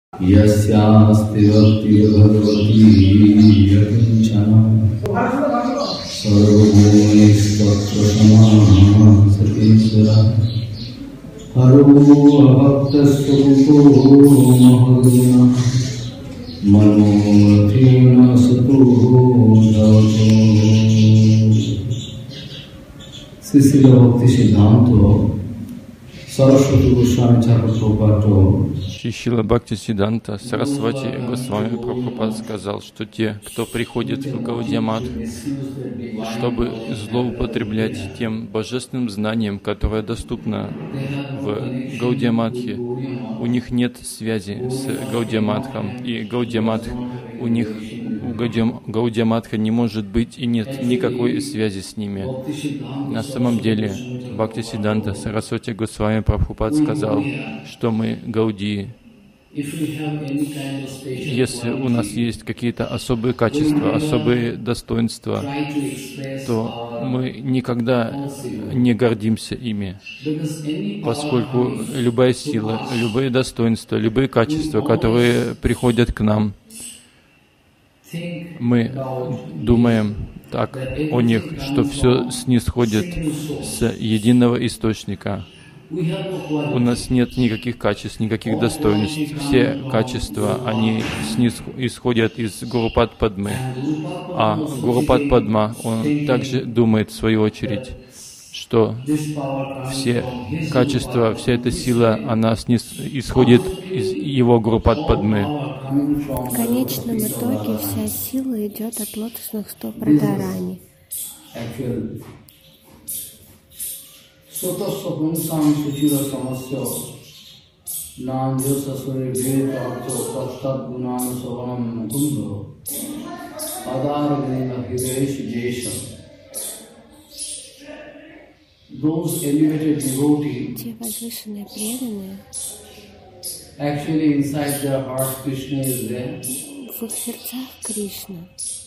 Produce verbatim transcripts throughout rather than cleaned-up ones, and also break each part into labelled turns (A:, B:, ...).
A: Yasyasti bhakti bhagavati yakinchana sarvabhumishvatra samana satisvara haro abhaktasvarupo mahaguna manorathena sato dhavato. Srila Bhakti Siddhanta Saraswati Goswami Prabhupada.
B: Шрила Бхактисиддханта Сарасвати Госвами Прабхупад сказал, что те, кто приходит в Гаудия Мат, чтобы злоупотреблять тем божественным знанием, которое доступно в Гаудия Матхе, у них нет связи с Гаудия Матхом, и Гаудия Матх у них у Гаудия Матха не может быть и нет никакой связи с ними. На самом деле Бхактисиддханта Сарасвати Госвами Прабхупад сказал, что мы Гаудии. Если у нас есть какие-то особые качества, особые достоинства, то мы никогда не гордимся ими, поскольку любая сила, любые достоинства, любые качества, которые приходят к нам, мы думаем так о них, что все снисходит с единого источника. У нас нет никаких качеств, никаких достоинств. Все качества, они исходят из Гурупад Падмы. А Гурупад Падма, он также думает в свою очередь, что все качества, вся эта сила, она исходит из его Гурупад Падмы.
C: В конечном итоге вся сила идет от лотосных стоп Радхарани. Те возвышенные преданные,
A: actually inside their heart Krishna is there.
C: В их сердцах Кришна.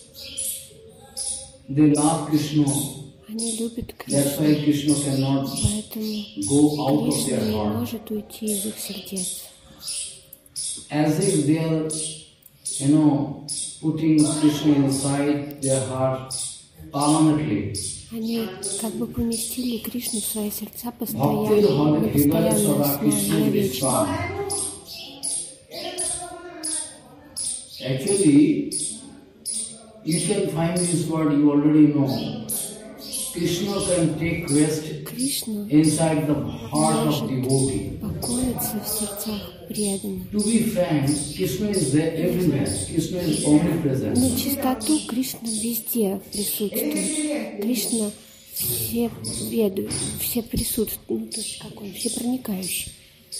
A: They love Krishna.
C: Они любят
A: That's why
C: Кришну,
A: Krishna cannot
C: поэтому
A: go out of
C: Кришна
A: their
C: не
A: heart.
C: может уйти из их сердец.
A: As if they are, you know, putting Krishna inside their heart permanently.
C: Они как бы поместили Кришну в свои сердца постоянно, на постоянной основе, навечно.
A: Actually, you can find this word, you already know. Krishna can take rest
C: Кришна
A: inside the heart of devotee.
C: покоится в сердцах преданных.
A: To be frank, Krishna is there everywhere. Krishna is omnipresent.
C: На чистоту Кришна везде присутствует. Кришна все ведают, все присутствуют, ну, то есть как он, все проникающий.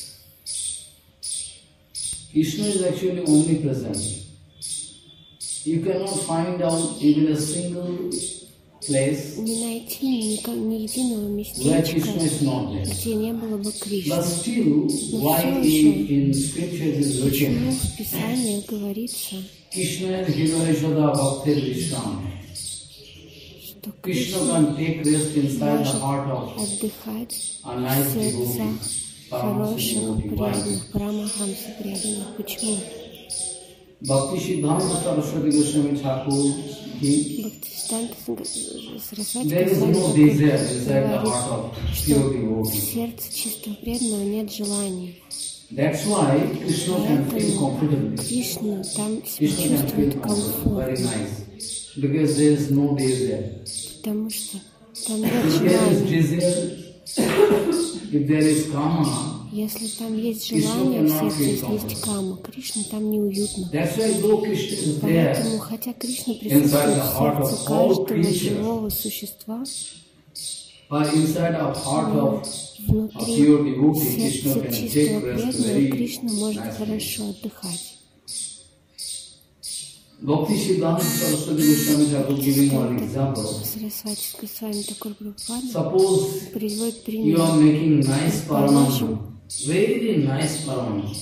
A: Krishna is actually omnipresent. You cannot find out even a single place
C: Не найти ни, ни единого
A: where Krishna
C: местечка,
A: is not there.
C: где не было бы Кришны.
A: But still, why in scriptures is
C: Почему
A: written,
C: в Писании говорится,
A: Krishna Hidayashoda Bhaktir Vishram.
C: что
A: Krishna
C: Кришна
A: can take rest inside the
C: может
A: heart of
C: отдыхать
A: a
C: в
A: nice
C: сердцах
A: devotee, Paramahansa
C: хороших
A: devotee. Why?
C: преданных, Парамахамса преданных. Почему?
A: Bhakti Siddhanta Saraswati Goswami Thakur, he,
C: Бхактисиддханта Сарасвати
A: there is no
C: Госвами
A: desire inside the
C: говорит,
A: heart of pure
C: что в
A: devotee.
C: сердце чистого преданного нет желаний.
A: That's why Krishna can feel
C: Поэтому
A: comfortable.
C: Кришна там себя
A: Krishna can
C: чувствует
A: feel very
C: комфортно,
A: nice because there is no desire.
C: потому что там нет
A: If there is
C: желаний.
A: desire, if there is kama,
C: Если там есть желание в сердце, если есть кама, Кришна там неуютно.
A: that's why though Krishna is
C: Поэтому,
A: there,
C: хотя Кришна присутствует в сердце каждого живого существа,
A: but inside our heart of a
C: внутри
A: pure devotee, Krishna
C: сердца
A: can
C: чистого
A: take rest
C: преданного
A: very
C: Кришна может
A: nicely.
C: хорошо отдыхать.
A: Bhakti Siddhanta Saraswati Goswami Thakur giving one example.
C: Сарасвати Госвами Такур Прабхупада
A: Suppose
C: приводит
A: you
C: пример.
A: are making nice
C: Положим,
A: paramana, very nice paramana.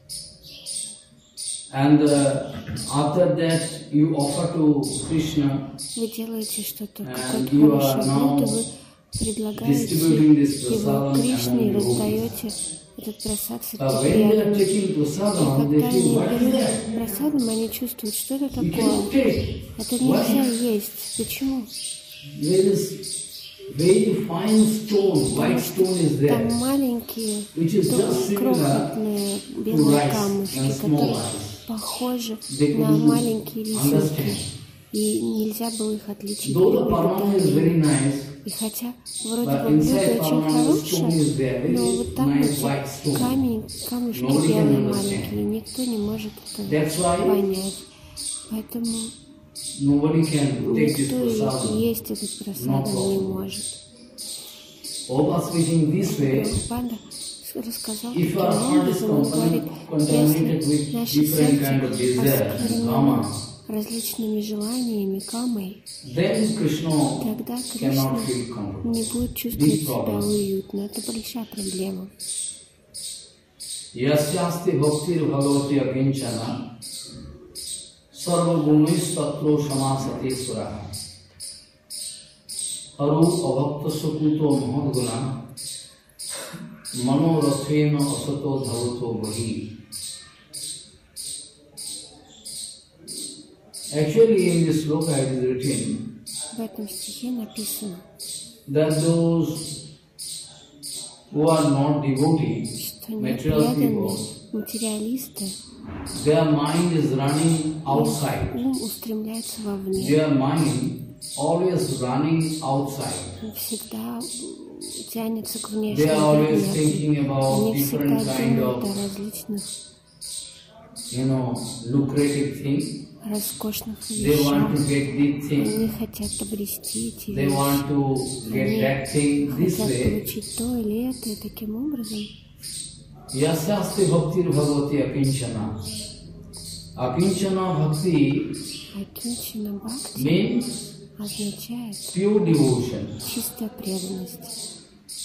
A: And uh, after that you offer to Krishna
C: вы делаете что-то,
A: and
C: какое-то
A: you are
C: хорошее
A: now
C: блюдо, вы предлагаете
A: distributing this
C: его
A: prasadam
C: Кришне и
A: among devotees.
C: раздаете этот прасад
A: Uh, when they are
C: сатиприядан.
A: taking
C: И
A: prasadam,
C: когда
A: they
C: они
A: feel, what is
C: берут
A: that?
C: прасадом, они чувствуют, что это
A: You
C: такое.
A: cannot take.
C: Это
A: Why?
C: нельзя есть. Почему?
A: There is very fine stone, white stone is there,
C: Там маленькие,
A: which is just similar
C: крохотные
A: to
C: белые
A: rice
C: камушки,
A: and small
C: которые
A: rice.
C: похожи
A: They
C: на
A: couldn't
C: маленькие лисички.
A: understand.
C: И нельзя было их отличить.
A: Though the
C: при
A: parama is
C: приготовлении.
A: very nice,
C: И хотя вроде
A: but
C: бы блюдо
A: inside
C: очень
A: parama the stone
C: хорошее,
A: is there,
C: но
A: very
C: вот там
A: nice white
C: эти
A: stone.
C: камень, камушки
A: Nobody can
C: белые
A: understand.
C: маленькие, и никто не может это
A: That's why
C: понять. Поэтому
A: nobody can take this
C: никто и
A: prasadam.
C: есть этот
A: No
C: просадом не
A: problem.
C: может.
A: Oba speaking this way,
C: Прабхупада рассказал
A: if
C: таким
A: our heart is
C: образом, он говорит,
A: contaminated with
C: если наше
A: different kind of
C: сердце
A: desire,
C: осквернено
A: kama,
C: различными желаниями, камой,
A: then Krishna
C: тогда
A: cannot
C: Кришна
A: feel comfortable.
C: не будет чувствовать
A: Big
C: себя
A: problem.
C: уютно. Это большая проблема.
A: Yasyasti bhaktir bhagavati akinchana sarva gunis tatro samasati suraha aru abhakta sukuto mahadguna manorathena asato dhavato bahi. Actually, in this sloka it is written
C: В этом стихе написано,
A: that those who are not devotees,
C: что
A: material
C: непреданные
A: people,
C: материалисты,
A: their mind is running outside.
C: ум устремляется вовне,
A: Their mind always running outside.
C: всегда тянется к
A: They
C: внешнему
A: are always
C: предмету.
A: thinking about
C: Они всегда
A: different kind
C: думают о
A: of,
C: различных
A: you know, lucrative things.
C: роскошных
A: They want
C: вещах.
A: to get this thing.
C: Они хотят обрести эти
A: They
C: вещи.
A: want to get that thing this
C: Хотят
A: way.
C: получить то или это, и таким образом
A: Yasyasti bhaktir bhagavati akinchana. Akinchana bhakti
C: акинчана бхакти
A: means
C: означает
A: pure devotion.
C: чистая преданность.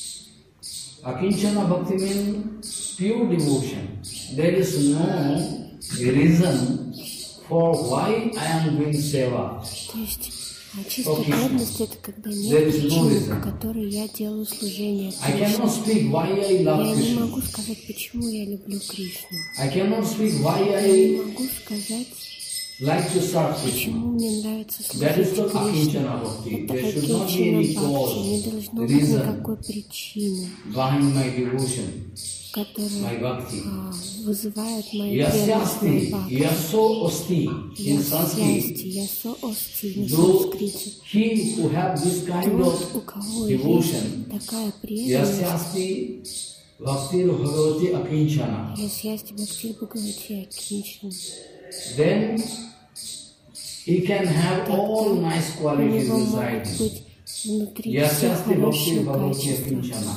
A: Akinchana bhakti means pure devotion. There is no reason for why I am doing seva.
C: То есть а чистая
A: Okay.
C: преданность это когда
A: There
C: нет
A: is no
C: причины,
A: reason.
C: по которой я делаю служение
A: I cannot
C: Кришне.
A: speak why I
C: Я
A: love
C: не
A: Krishna.
C: могу сказать, почему я люблю Кришну.
A: I cannot speak why
C: Я не
A: I
C: могу сказать,
A: like to serve Krishna.
C: почему мне нравится
A: That is
C: служить
A: the
C: Кришне.
A: Akinchana bhakti.
C: Это
A: There should not be
C: акинчана
A: any
C: бхакти. Не
A: cause,
C: должно быть
A: reason
C: никакой причины,
A: behind my devotion, my
C: которая
A: bhakti.
C: а, вызывает мою преданность моей
A: Yasyasti,
C: бхакти.
A: yaso osti in Sanskrit.
C: Ясти, ясо ости на
A: Though
C: санскрите.
A: he who have this kind
C: Тот,
A: of
C: у кого
A: devotion,
C: есть такая преданность,
A: yasyasti bhaktir bhagavati akinchana,
C: ясти бхакти бхагавати акинчана,
A: then he can have all
C: тогда
A: nice
C: у
A: qualities
C: него
A: inside
C: могут
A: him.
C: быть внутри все
A: Yasyasti bhaktir
C: хорошие
A: bhagavati
C: качества.
A: akinchana.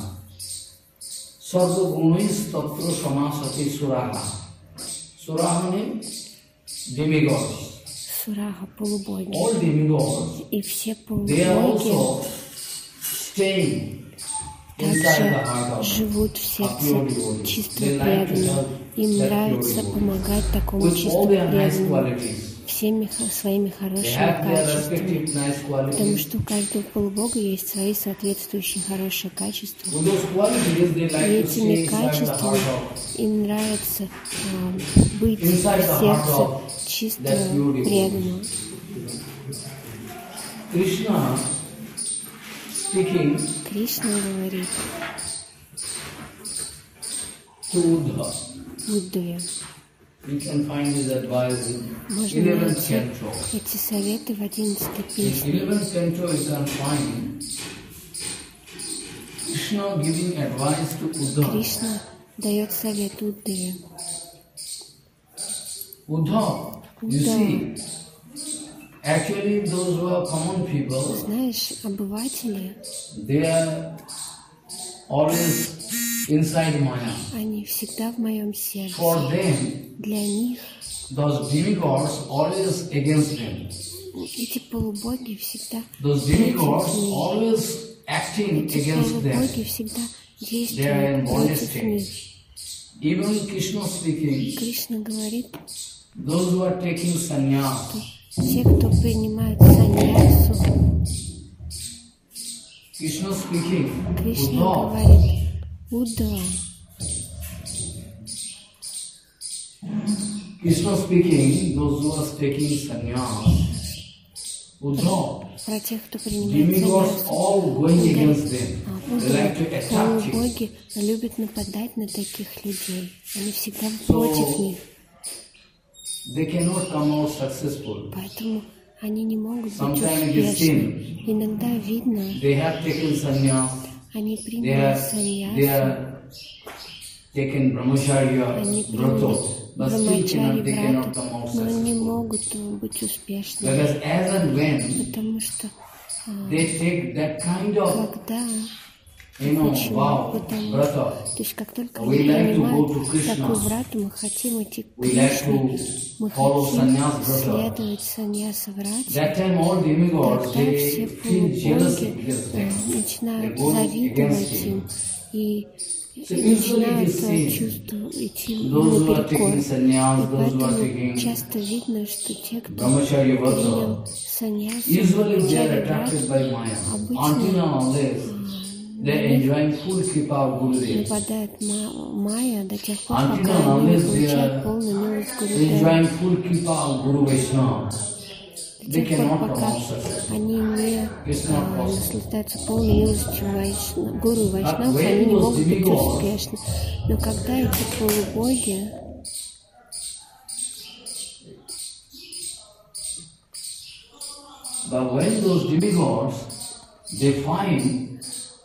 A: Sarva gunis tatra samasati suraha. Suraha means demigods.
C: Сурага, полубоги.
A: All demigods,
C: И все
A: they are
C: полубоги
A: also staying inside the heart
C: также
A: of
C: живут в
A: a
C: сердце
A: pure devotee.
C: чисто
A: They like to
C: преданным.
A: help
C: Им
A: that pure
C: нравится
A: devotee.
C: помогать такому
A: With
C: чисто
A: all their nice
C: преданному
A: qualities.
C: всеми ха- своими
A: They
C: хорошими
A: have their
C: качествами.
A: respective nice
C: Потому
A: qualities.
C: что у каждого полубога есть свои соответствующие хорошие качества.
A: With those qualities, they
C: И
A: like to
C: этими
A: stay inside the
C: качествами
A: heart of
C: им нравится а, быть в
A: Inside the heart
C: сердце
A: of
C: чисто
A: that pure devotee.
C: преданным.
A: Krishna speaking
C: Кришна говорит
A: to Uddhava.
C: Буддове.
A: You can find his advice in
C: Можно
A: eleventh
C: найти
A: canto.
C: эти советы в одиннадцатой
A: In
C: песне.
A: eleventh canto, you can find Krishna giving advice to Uddhava.
C: Кришна дает совет Уддаве.
A: Uddhava, you
C: Uddhava.
A: see, actually those who are common people,
C: Знаешь, обыватели,
A: they are always inside Maya.
C: они всегда в моем сердце.
A: For them,
C: Для них
A: those demigods always against them.
C: эти полубоги всегда
A: Those demigods always acting
C: эти
A: against them.
C: полубоги всегда
A: They are
C: действуют
A: in bondage
C: против
A: state.
C: них.
A: Even Krishna speaking,
C: Кришна говорит,
A: those who are taking sannyas,
C: те, кто принимает саньясу,
A: Krishna speaking,
C: Кришна
A: Uddhava,
C: говорит, Уддава,
A: Krishna speaking, those who are taking sannyas, Uddhava,
C: Про тех, кто принимает
A: demigods
C: саньяс.
A: all going against them. They like to attack you.
C: Полубоги любят нападать на таких людей. Они всегда против них.
A: They cannot come out successful.
C: Поэтому они не могут быть
A: Sometimes it is
C: успешны.
A: seen.
C: Иногда видно,
A: They have taken sannyas.
C: они
A: They
C: приняли
A: have, they
C: саньяс,
A: have taken brahmacharya,
C: они
A: vrato,
C: приняли
A: but still cannot,
C: брамачари,
A: they cannot
C: врату,
A: come out
C: но не
A: successful.
C: могут быть успешными.
A: Because as and when
C: Потому что а,
A: they take that kind of,
C: когда,
A: you know,
C: почему?
A: vow,
C: Потому
A: vrata,
C: то есть как только
A: we
C: они
A: like to go
C: принимают
A: to Krishna.
C: такую врату, мы хотим идти к
A: We like
C: Кришне,
A: to
C: мы
A: follow
C: хотим
A: sannyas vrata.
C: следовать саньяса врате.
A: That time all demigods,
C: Тогда
A: they
C: все
A: feel jealousy
C: полубоги
A: against
C: э,
A: them.
C: начинают
A: They go
C: завидовать
A: against
C: им
A: him.
C: и
A: So usually it
C: начинают
A: is
C: э,
A: seen,
C: чувствовать, идти
A: those who are
C: наперекор.
A: taking
C: И
A: sannyas, those who are
C: поэтому
A: taking
C: часто видно, что те, кто
A: brahmacharya
C: принял
A: vrata,
C: саньяс,
A: usually they are
C: брахмачарья
A: attracted
C: врат,
A: by Maya.
C: обычно
A: Until and unless they are enjoying full kripa of Gurudev.
C: нападает ма- Майя до тех пор,
A: Until
C: пока
A: and
C: они не
A: unless they
C: получают
A: are
C: полную милость Гурудева.
A: enjoying full kripa of Guru Vaishnava,
C: До
A: they
C: тех пор,
A: cannot come
C: пока
A: out successful.
C: они не
A: It's not
C: а,
A: possible.
C: наслаждаются полной милостью Вайшна- Гуру и Вайшнав,
A: when
C: они не
A: those
C: могут быть
A: demigods-
C: успешны. Но когда эти полубоги
A: But when those demigods, they find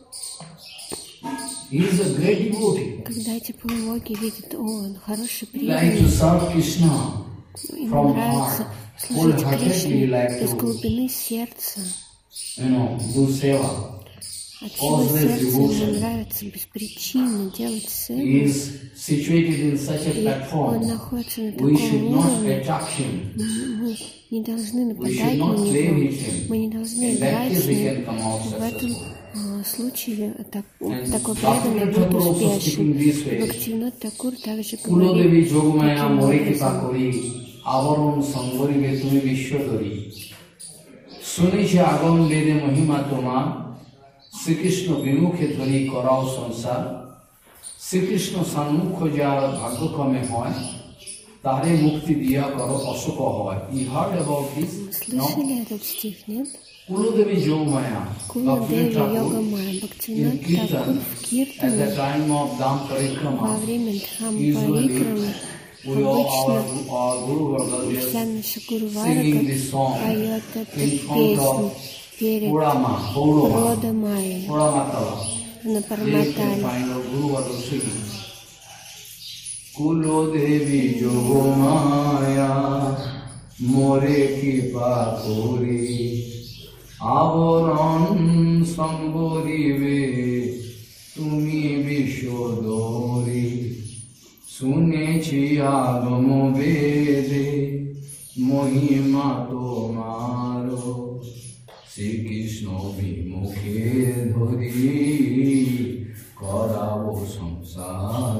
A: he is a great devotee,
C: Когда эти полубоги видят, о, он хороший
A: like to
C: преданный,
A: serve Krishna
C: ему
A: from
C: нравится
A: heart,
C: служить
A: wholeheartedly
C: Кришне
A: like
C: из
A: to,
C: глубины сердца.
A: you know, do seva.
C: От всего
A: Causeless
C: сердца ему
A: devotion.
C: нравится беспричинно делать
A: He
C: севу.
A: is situated in such a
C: И он
A: platform.
C: находится на
A: We should
C: таком
A: not
C: уровне.
A: attack him.
C: Мы не должны
A: We
C: нападать
A: should
C: на
A: not play
C: него.
A: with him.
C: Мы не должны
A: In that
C: играть
A: case,
C: с
A: we
C: ним.
A: can come out
C: В этом
A: successful.
C: а, случае так,
A: And
C: такой
A: Bhaktivinoda
C: преданный будет
A: Thakur also
C: успешен.
A: speaking this way.
C: Бхактивинод Такур также
A: কুলদেবী
C: говорит
A: যোগমায়া
C: таким
A: মরে কৃপা
C: образом.
A: করি আবরণ সঙ্গরিবে তুমি বিশ্বধরী শুনেছি আগম বেদে মহিমা তোমার শ্রীকৃষ্ণ বিমুখে ধরি করাও সংসার শ্রীকৃষ্ণ সন্মুখ যার ভাগ্যক্রমে হয় তারে মুক্তি দিয়া করো অশোক হয় ই হার্ড অ্যাবাউট দিস
C: Слышали этот стих, нет?
A: কুলদেবী যোগমায়া
C: Кула Деви Йога Майя.
A: in
C: Бхактивинод Такур
A: Kirtan
C: в
A: at the
C: Киртане
A: time of Dham Parikrama
C: во время Дхам
A: usually
C: Парикрамы
A: we all our,
C: обычно
A: our Guru Varga
C: вся
A: just
C: наша Гуру
A: singing
C: Варага
A: this song
C: поет эту
A: in front
C: песню
A: of
C: перед
A: Purama, Gaurava,
C: Рода Майи
A: Puramatala.
C: на
A: They can
C: Параматале.
A: find our Guru Varga singing. Kulo Devi Yogomaya More Kipa Kori Avaran Samborive Tumi Vishodori শুনেছি আগম বেদে মহিমা তোমার শ্রীকৃষ্ণ বিমুখে ধরি করাবো সংসার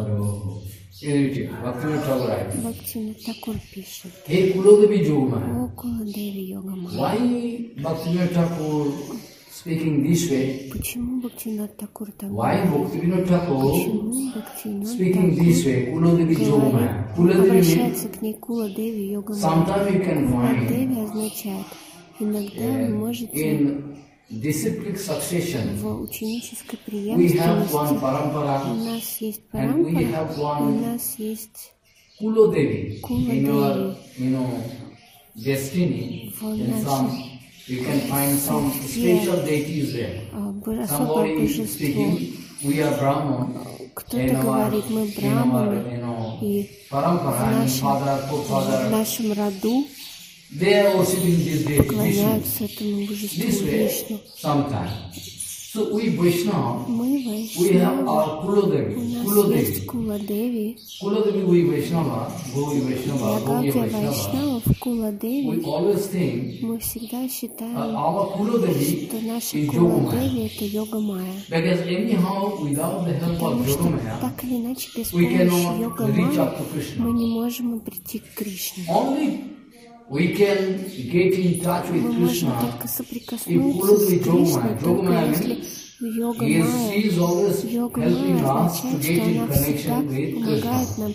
C: Бхактивинод Такур пишет.
A: হে কুলদেবী যোগমায়া
C: О, Кула Деви Йога Майя.
A: why Bhaktivinoda Thakur speaking this way?
C: Почему Бхактивинод Такур так
A: Why
C: говорит?
A: Bhaktivinoda Thakur
C: Почему Бхактивинод
A: speaking this way? Kulodevi
C: Такур
A: Yogamaya.
C: говорит,
A: Kulodevi means
C: обращается к ней Кула Деви Йога Майя?
A: sometimes you can
C: Кула
A: find
C: Деви означает, иногда вы можете
A: in disciplic succession
C: в ученической
A: we have one
C: преемственности, у
A: parampara
C: нас есть
A: and we
C: парампара,
A: have
C: у
A: one
C: нас есть
A: Kulodevi
C: Kula
A: in your
C: Devi.
A: you know destiny
C: В
A: in
C: нашей
A: some you can find some special deities there.
C: а, бо- особое
A: Somebody is
C: божество.
A: speaking, we are Brahman.
C: Кто-то
A: in our-
C: говорит, мы
A: in our,
C: браманы,
A: you know,
C: и
A: parampara,
C: в
A: and
C: нашем,
A: father,
C: в
A: co-father,
C: нашем роду
A: they are worshipping this deity, Vishnu.
C: поклоняются этому божеству
A: This way,
C: Вишну.
A: sometimes. So we Vaishnava,
C: Мы
A: we have
C: Вайшнавы,
A: our Kulodevi.
C: у нас
A: Kulodevi.
C: есть Кула Деви,
A: Kulodevi, we Vaishnava, Govi Vaishnava,
C: для
A: Govi
C: Гаудия
A: Vaishnava.
C: Вайшнавов, Кула
A: We
C: Деви,
A: always think
C: мы всегда
A: uh,
C: считаем,
A: our Kulodevi
C: что наша
A: is
C: Кула
A: Yogamaya.
C: Деви это Йога Майя.
A: Because anyhow, without the help of
C: Потому что
A: Yogamaya,
C: так или иначе без
A: we
C: помощи
A: cannot
C: Йога
A: reach up
C: Майи
A: to Krishna.
C: мы не можем прийти к Кришне.
A: Only we can get in touch with
C: Мы можем
A: Krishna
C: только
A: if
C: соприкоснуться
A: Kulodevi
C: с Кришной,
A: Yogamaya.
C: только
A: Yogamaya
C: если
A: means
C: Йога
A: he is, he
C: Майя,
A: is always
C: Йога
A: helping
C: Майя
A: us to
C: означает,
A: get
C: что
A: in
C: она всегда
A: connection with
C: помогает
A: Krishna.
C: нам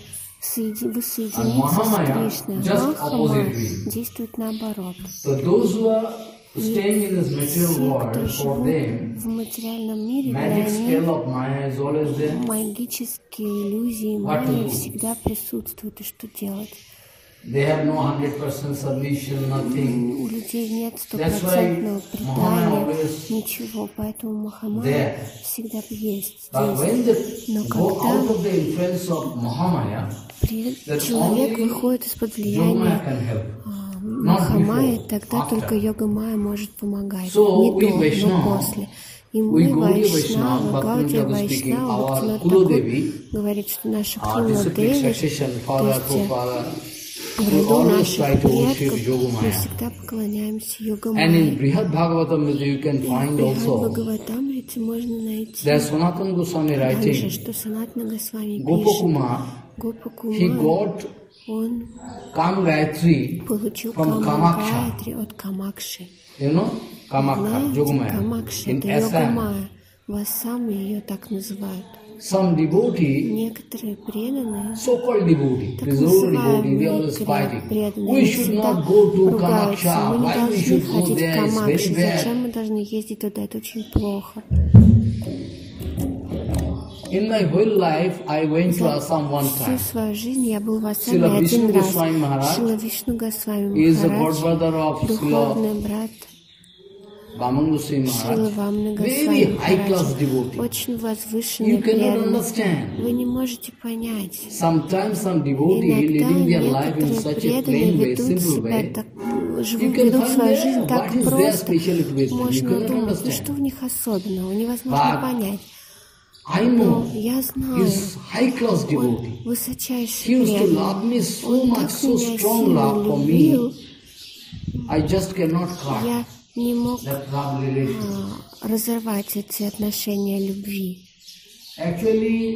C: соеди-
A: And
C: воссоединиться с
A: Mahamaya
C: Кришной.
A: just
C: Махамая
A: opposite way.
C: действует наоборот.
A: So those who are staying in this material
C: Все,
A: world,
C: кто
A: for
C: живут
A: them,
C: в материальном мире, для
A: magic
C: них
A: scale of Maya is always there.
C: магические иллюзии
A: What to
C: майя
A: do?
C: всегда присутствуют. И что делать?
A: They have no hundred percent submission, nothing.
C: У людей нет
A: That's why
C: стопроцентного
A: Mahamaya
C: предания,
A: always
C: ничего, поэтому Махамая
A: there.
C: всегда есть
A: But
C: здесь.
A: when they
C: Но
A: go
C: когда
A: out of the influence of Mahamaya,
C: при-
A: that
C: человек
A: only
C: выходит из-под
A: Yogamaya
C: влияния
A: can help.
C: а,
A: Not
C: Махамая,
A: before,
C: тогда
A: after.
C: только йога майя может помогать.
A: So,
C: Не
A: we
C: до, но
A: Vaishnava,
C: после. И
A: we
C: мы,
A: Gaudiya
C: Вайшнавы,
A: Vaishnava,
C: Гаудия
A: Bhaktivinoda speaking,
C: Вайшнава,
A: our
C: Бхактивинод
A: Kula
C: Такур
A: Devi,
C: говорит, что наша
A: our
C: Кула
A: disciplic
C: Деви,
A: succession,
C: то
A: Father,
C: есть
A: Prabhupada,
C: в
A: we
C: роду
A: always
C: наших
A: try to worship
C: предков мы
A: Yogamaya.
C: всегда поклоняемся йога
A: And
C: майе.
A: in Brihad Bhagavatam you can
C: И в
A: find
C: Брихад
A: also
C: Бхагаватамрите можно найти
A: that Sanatana Goswami
C: также,
A: writing,
C: что Санатана Госвами пишет,
A: Gopakumar,
C: Гопа
A: he
C: Кумар,
A: got
C: он
A: Kam Gayatri
C: получил
A: from
C: Кама
A: Kamaksha.
C: Гайатри от Камакши.
A: You know, Kamakha,
C: Знаете,
A: Yogamaya,
C: Камакши
A: in
C: это йога
A: Assam.
C: майя. В Ассаме ее так называют.
A: Some devotee,
C: Некоторые преданные,
A: so-called devotee,
C: так
A: reserved devotee, they
C: называемые
A: always fighting.
C: преданные,
A: We
C: они
A: should
C: всегда
A: not go to
C: ругаются.
A: Kamaksha.
C: Мы не
A: Why we
C: должны
A: should go
C: ходить в
A: there? It's
C: Камакши.
A: very bad.
C: Зачем мы должны ездить туда? Это очень плохо.
A: In my whole life, I went to Assam one
C: Всю
A: time.
C: свою жизнь я был в Ассаме
A: Srila
C: один
A: Vishnu
C: раз.
A: Goswami Maharaj
C: Шрила Вишну Госвами
A: He is the
C: Махарадж,
A: godbrother of Srila
C: духовный брат
A: Vaman Goswami
C: Шрила
A: Maharaj.
C: Вамны
A: Very
C: Госвами
A: high-class
C: Махараджа.
A: devotee.
C: Очень возвышенный
A: You cannot
C: преданный.
A: understand.
C: Вы не можете понять.
A: Sometimes some devotee
C: Иногда
A: living their life in
C: некоторые
A: such a
C: преданные
A: plain way,
C: ведут
A: simple
C: себя
A: way.
C: так,
A: You
C: живут,
A: can
C: ведут
A: find
C: свою
A: there
C: жизнь так
A: what is their
C: просто.
A: speciality with you. You
C: Можно
A: cannot
C: думать, ну что
A: understand.
C: в них особенного, невозможно
A: But
C: понять.
A: I
C: Но
A: know
C: я знаю,
A: he's high-class
C: он
A: devotee. He
C: высочайший
A: used to
C: преданный.
A: love me so
C: Он
A: much,
C: так
A: so
C: меня
A: strong
C: сильно
A: love for
C: любил,
A: me. I just cannot cut
C: я не мог
A: that love relation.
C: а, разорвать эти отношения любви.
A: Actually,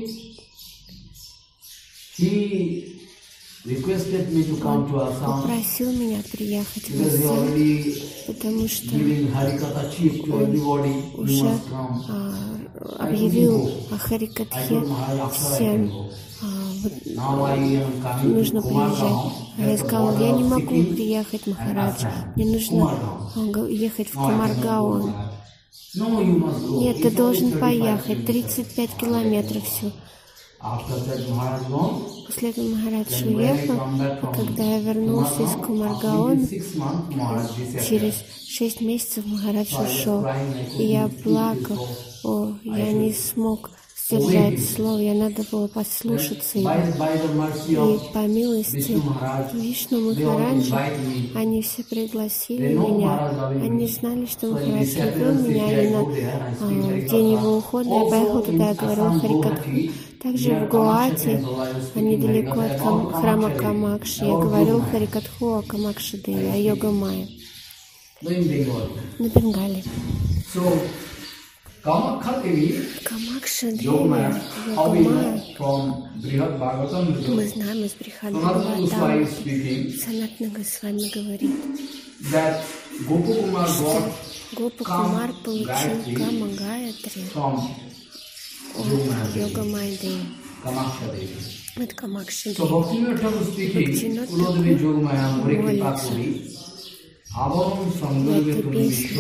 A: he requested me to come to Assam
C: Попросил меня приехать в
A: because he
C: Ассам,
A: already
C: потому что
A: giving Harikatha chief to everybody. You
C: уже
A: must come.
C: а, объявил о Харикатхе всем. а, вот
A: Now I am coming
C: нужно
A: to
C: приезжать.
A: Kumargaon.
C: А я
A: That's the
C: сказала,
A: border
C: я не
A: of
C: могу
A: Sikkim
C: приехать,
A: and
C: Махарадж.
A: Assam.
C: Мне нужно
A: Kumargaon.
C: а, го- ехать в
A: No, I cannot go
C: Кумаргаон.
A: there. No, you must go.
C: Нет,
A: It's
C: ты
A: only
C: должен
A: thirty-five
C: поехать.
A: kilometers.
C: тридцать пять километров всего.
A: After that, Maharaj gone.
C: После этого Махарадж
A: Then when I
C: уехал,
A: come back
C: и
A: from
C: когда я вернулся из
A: Kumargaon,
C: Кумаргаона,
A: after six months, Maharaj disappeared.
C: через шесть месяцев Махарадж
A: So I was
C: ушел,
A: crying, I
C: и я
A: couldn't speak
C: плакал.
A: because
C: О,
A: I
C: я не
A: should
C: смог
A: obey
C: сдержать
A: him.
C: слово, я надо было послушаться его.
A: By, by the mercy
C: И
A: of
C: по милости
A: Vishnu Maharaj,
C: Вишну
A: they all
C: Махараджа,
A: invite me.
C: они все пригласили
A: They know
C: меня.
A: Maharaj loving
C: Они
A: me.
C: знали, что
A: So in
C: Махарадж любил
A: disappearance
C: меня,
A: day,
C: и
A: I
C: на
A: go there, I
C: а,
A: speak
C: в день его
A: Harikatha.
C: ухода я поехал
A: Also
C: туда, я
A: in
C: говорил
A: Assam,
C: Харикатху.
A: Guwahati,
C: Также
A: near
C: в Гуахати,
A: Kamakша temple, I was
C: а
A: speaking
C: недалеко от
A: Harikatha
C: Кам-
A: about
C: храма
A: Kamakша
C: Камакши,
A: Devi,
C: я
A: about
C: говорил
A: Yogamaya,
C: Харикатху о Камакши Деве, о йога майя
A: in Bengal.
C: на Бенгале.
A: So, Kamakha Devi,
C: Камакша Деве,
A: Yogamaya, how
C: йога
A: we know
C: майя,
A: from Brihad Bhagavatam,
C: мы знаем из Брихад
A: Sanatana Goswami
C: Бхагаватам,
A: is speaking
C: Санатана Госвами говорит,
A: that Gopakumar got
C: Гопа Кумар
A: Kam
C: получил
A: Gayatri
C: Кама Гаятри
A: from
C: от
A: Yogamaya
C: йога
A: Devi,
C: майя Деве,
A: Kamaksha Devi.
C: от Камакши
A: So
C: Деве.
A: Bhaktivinoda Thakur speaking,
C: Bhaktivinoda
A: Kulodevi
C: Thakur
A: Yogamaya Mure Kripa
C: молится.
A: Kuri, Avaram Sangarive
C: В этой
A: Tumi
C: песне.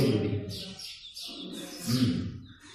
A: Vishwaduri.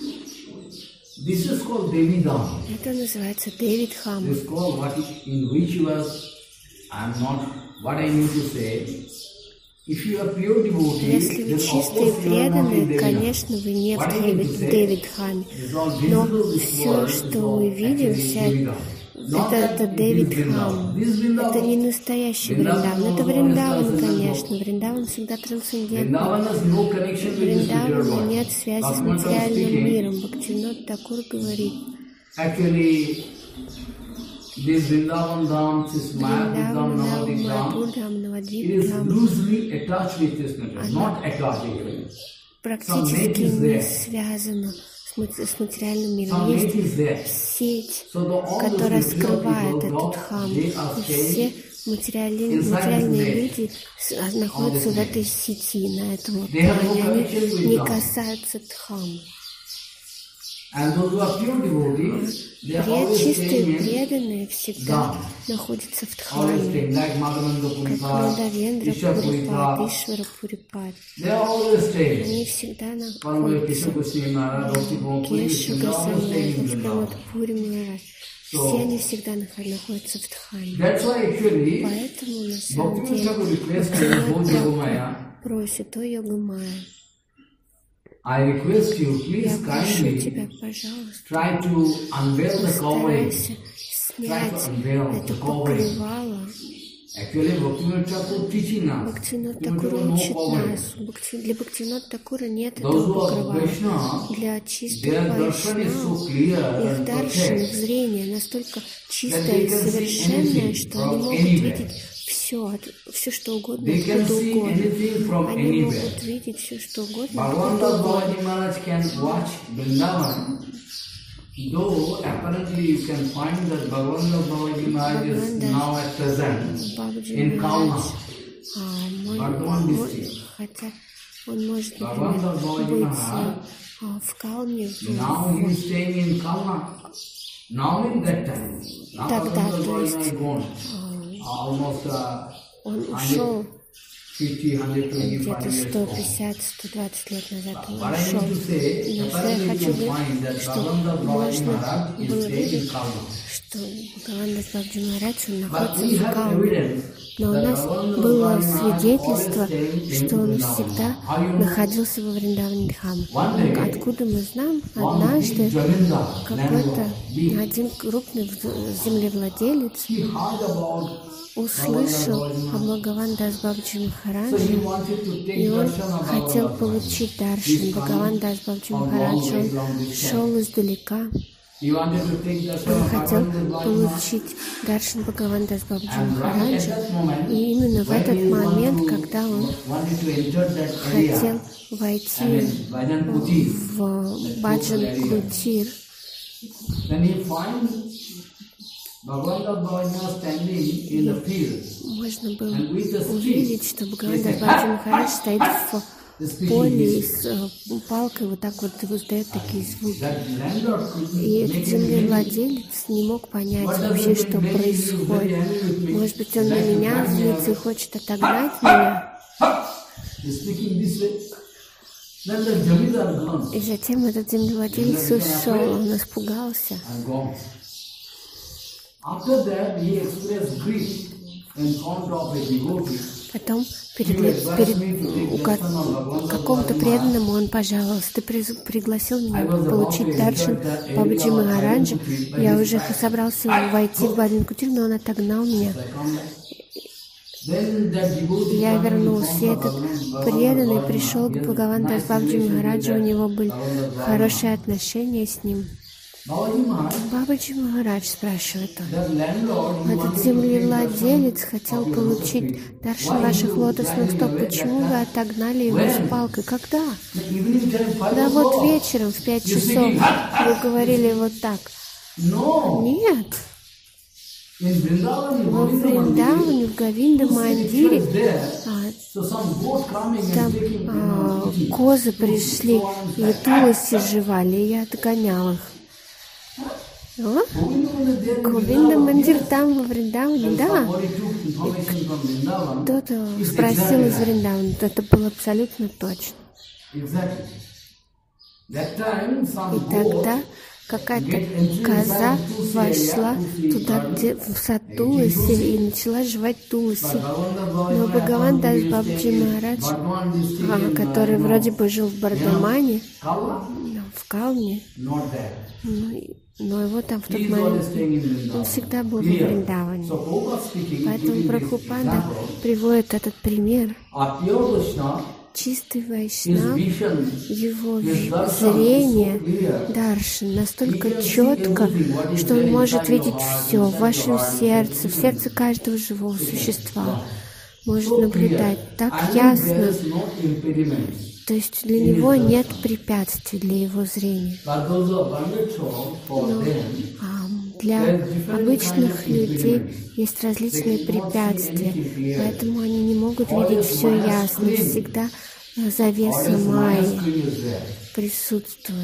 A: This is called Devi Dam.
C: Это называется Дэвид Хам.
A: This is called what in which was, I am not, what I need to say. If you are pure devotee,
C: Если вы
A: then of
C: чистые
A: course you are not in
C: преданные,
A: Devi Dam.
C: конечно, вы не в
A: What I need to
C: Дэвид,
A: say,
C: Дэвид Хаме.
A: it's all
C: Но
A: visible, this
C: все,
A: world is
C: что
A: all
C: мы видим,
A: actually
C: вся,
A: Devi Dam. Not
C: это,
A: that
C: это
A: it is
C: Дэвид
A: Vrindavan.
C: Хам.
A: This is Vrindavan.
C: Это не настоящий
A: Vrindavan
C: Вриндаван. Это
A: knows
C: Вриндаван,
A: all its
C: конечно. Вриндаван всегда трансцендентный.
A: Vrindavan has no connection with this material
C: Вриндавана
A: world.
C: нет связи с
A: Bhaktivinoda Thakur
C: материальным
A: speaking,
C: миром. Бхактивинод Такур говорит,
A: actually, this Vrindavan Dham, this Mayapur Dham,
C: Вриндаван,
A: Navadvip Dham,
C: Майапурдам,
A: it
C: Навадвип
A: is
C: Дам
A: loosely attached with this material, not attached even.
C: практически
A: is
C: не
A: there.
C: связана с мат- с материальным миром.
A: Some
C: Есть
A: net is there.
C: сеть,
A: So the, all
C: которая
A: those material
C: скрывает
A: people,
C: этот
A: God,
C: хам.
A: they are
C: И
A: staying
C: все материальные,
A: inside
C: материальные
A: this net.
C: люди с- а, находятся
A: this
C: в
A: net.
C: этой сети, на этом вот
A: They have no
C: плане.
A: connection with
C: Они не
A: God.
C: касаются дхаммы.
A: And those who are pure devotees, they are
C: Пред,
A: always
C: чистые
A: staying in
C: преданные всегда находятся в
A: always
C: Дхаме,
A: staying, like Madhavendra
C: как
A: Puripad,
C: Мадавендра
A: Ishwar
C: Пурипад,
A: Puripad.
C: Ишвара Пурипад.
A: They are always staying.
C: Они всегда
A: Paramahansa Krishna
C: находятся.
A: Goswami Maharaj, Bhakti Pramod Puri,
C: Кеша
A: they are always staying in
C: Госвами,
A: Vrindavan.
C: Пури Махарадж. Все они всегда нах- находятся в Дхаме.
A: That's why actually
C: Поэтому на самом
A: Bhakti
C: деле
A: Thakur requested Lord Yogamaya,
C: просит, о Йогамая,
A: I request you,
C: я
A: please
C: прошу тебя,
A: kindly
C: пожалуйста,
A: try to unveil the covering.
C: постарайся снять
A: unveil
C: это
A: the covering.
C: покрывало.
A: Actually, Bhaktivinoda Thakur teaching us.
C: Бхактивинод
A: You
C: Такур
A: don't know
C: учит
A: covering.
C: нас. Бхакти- Для Бхактивинода Такура нет
A: Those
C: этого
A: who are
C: покрывала.
A: Vaishnava,
C: Для
A: their
C: чистых
A: darshan is so
C: вайшнав,
A: clear
C: их
A: and
C: даршан, их
A: perfect.
C: зрение настолько чистое
A: they
C: и
A: can see
C: совершенное,
A: anything
C: что они
A: from
C: могут
A: anywhere.
C: видеть все, все что угодно,
A: They can
C: откуда
A: see
C: угодно.
A: anything from
C: Они
A: anywhere.
C: могут видеть все что угодно,
A: Bhagavan
C: откуда
A: Das
C: угодно.
A: Babaji Maharaj can watch Vrindavan. Though apparently you can find that Bhagavan Das Babaji Maharaj is
C: Bhagavan Das
A: now at present
C: Бабаджи
A: in
C: Махарадж,
A: Kalna.
C: а, мой-
A: Bardhaman
C: мой-
A: district.
C: хотя он может,
A: Bhagavan
C: например,
A: Das Babaji
C: быть
A: Maharaj,
C: а, в Калне, в-
A: now he is staying in Kalna. Now in that time. Now
C: Тогда,
A: Bhagavan Das
C: то
A: Babaji
C: есть,
A: Maharaj gone. Almost uh,
C: он ушел
A: fifty, one hundred twenty-five
C: где-то
A: years
C: сто
A: old.
C: пятьдесят сто двадцать лет назад он
A: But I
C: ушел.
A: need to say,
C: Но что я
A: apparently
C: хочу
A: you can
C: говорить,
A: find that
C: что
A: Bhagavan Das Babaji
C: можно
A: Maharaj is
C: было
A: staying in
C: видеть,
A: Kalna.
C: что Бхагаван Дас Бабаджи Махарадж, он
A: But
C: находится
A: we
C: в
A: have
C: Калне.
A: evidence
C: Но у
A: that
C: нас
A: Bhagavan Das
C: было
A: Babaji Maharaj
C: свидетельство,
A: always staying
C: что
A: in
C: он
A: Vrindavan.
C: всегда
A: How you know?
C: находился во Вриндаване Дхаме.
A: One day,
C: Откуда мы знаем?
A: one
C: Однажды
A: big Jamindar,
C: какой-то
A: landlord, big,
C: один крупный в- землевладелец
A: he heard about
C: услышал о Бхагаван Дас Бабаджи
A: So he
C: Махараджи,
A: wanted to take
C: и он
A: darshan of
C: хотел
A: Bhagavan.
C: получить даршан. Бхагаван Дас Бабаджи Махарадж, он шел издалека.
A: He wanted to take darshan
C: Он
A: of
C: хотел
A: Bhagavan Das Babaji Maharaj.
C: получить даршан Бхагаван Дас Бабаджи
A: And right at
C: Махараджа.
A: that moment,
C: И именно в
A: when
C: этот
A: he
C: момент,
A: wanted to-
C: когда он
A: wanted to enter that
C: хотел
A: area, I
C: войти
A: mean, Bhajan Kutir,
C: в Баджан Кутир,
A: then he finds Bhagavan Das Babaji Maharaj standing in the field.
C: можно было
A: And with the
C: увидеть,
A: stick,
C: что Бхагаван Дас Бабаджи Махарадж стоит в
A: the
C: поле и
A: speaking
C: с э, палкой вот так вот издает такие звуки.
A: that landlord could
C: И этот
A: make him
C: землевладелец не мог понять вообще, что происходит. Может быть, он на меня злится и хочет отогнать меня.
A: He's speaking this way. Then the Jamindar gone
C: И затем этот землевладелец ушел, он испугался.
A: and gone. After that, he expressed grief in front of a devotee.
C: Потом перед, перед у ка- какому-то преданному он пожаловался. Ты приз- пригласил меня получить даршан Бабаджи Махараджа. Я уже собрался войти в Баджан Кутир, но он отогнал меня.
A: Then that devotee
C: Я
A: came and
C: вернулся, и
A: found
C: этот
A: Bhagavan-
C: преданный
A: Bhagavan
C: пришел к
A: Maharaj.
C: Бхагаван Дас Бабаджи
A: Nice
C: Махараджу, у
A: relation
C: него
A: with
C: были
A: Bhagavan Das Babaji
C: хорошие отношения с ним.
A: Babaji Maharaj,
C: Бабаджи Махарадж, спрашивает он.
A: that landlord, he
C: Этот
A: wanted to take
C: землевладелец
A: darshan
C: хотел
A: of your
C: получить
A: lotus feet.
C: даршан
A: Why
C: ваших
A: you
C: лотосных
A: driving
C: стоп.
A: away
C: Почему
A: that
C: вы
A: time?
C: отогнали его
A: When?
C: с палкой? Когда?
A: The evening time, five
C: Да вот
A: o'clock.
C: вечером в пять
A: You
C: часов
A: singing,
C: вы говорили вот так.
A: No.
C: Нет,
A: In Vrindavan, in
C: во
A: Govinda Mandir,
C: Вриндаване, в Говинда
A: two
C: Мандире
A: rituals there.
C: а,
A: So some goat coming and
C: там
A: taking, you
C: а,
A: know, eating.
C: козы пришли и тулоси жевали, и я отгонял их. О?
A: Govinda Mandir there in
C: Говинда
A: Vrindavan,
C: Мандир
A: yes.
C: там во Вриндаване,
A: And
C: да.
A: somebody took information from Vrindavan.
C: Кто-то
A: It's
C: спросил
A: exactly
C: из
A: that.
C: Вриндавана, это было абсолютно точно.
A: Exactly. That time, some
C: И тогда
A: goat
C: какая-то коза вошла туда, где в сад Туласи, и начала жевать Туласи. Но Бхагаван Дас Бабаджи Махарадж, а, который вроде бы жил в Бардамане, ну, в Калне,
A: not there.
C: ну, и- но его там в тот
A: He is always
C: момент
A: staying in Vrindavan.
C: он всегда был в
A: Clear.
C: Вриндаване.
A: So Prabhupada speaking,
C: Поэтому
A: giving this
C: Прабхупада
A: example,
C: приводит этот пример.
A: a pure Vaishnava,
C: Чистый
A: his
C: вайшнав,
A: vision,
C: его
A: his
C: ви-
A: darshan is
C: зрение,
A: so clear.
C: даршан, настолько
A: He can see
C: четко,
A: everything, what is
C: что он
A: there
C: может
A: inside
C: видеть
A: your heart,
C: все в
A: inside
C: вашем
A: your heart,
C: сердце, в
A: inside
C: сердце каждого живого существа. Может
A: So
C: наблюдать
A: clear.
C: так
A: And
C: ясно,
A: there is no impediments.
C: то есть для него нет препятствий для его зрения.
A: But those who are bandit-show, for them,
C: А для обычных людей есть различные препятствия, поэтому они не могут видеть все ясно. Всегда завеса
A: always
C: майи
A: Maya screen is there.
C: присутствует.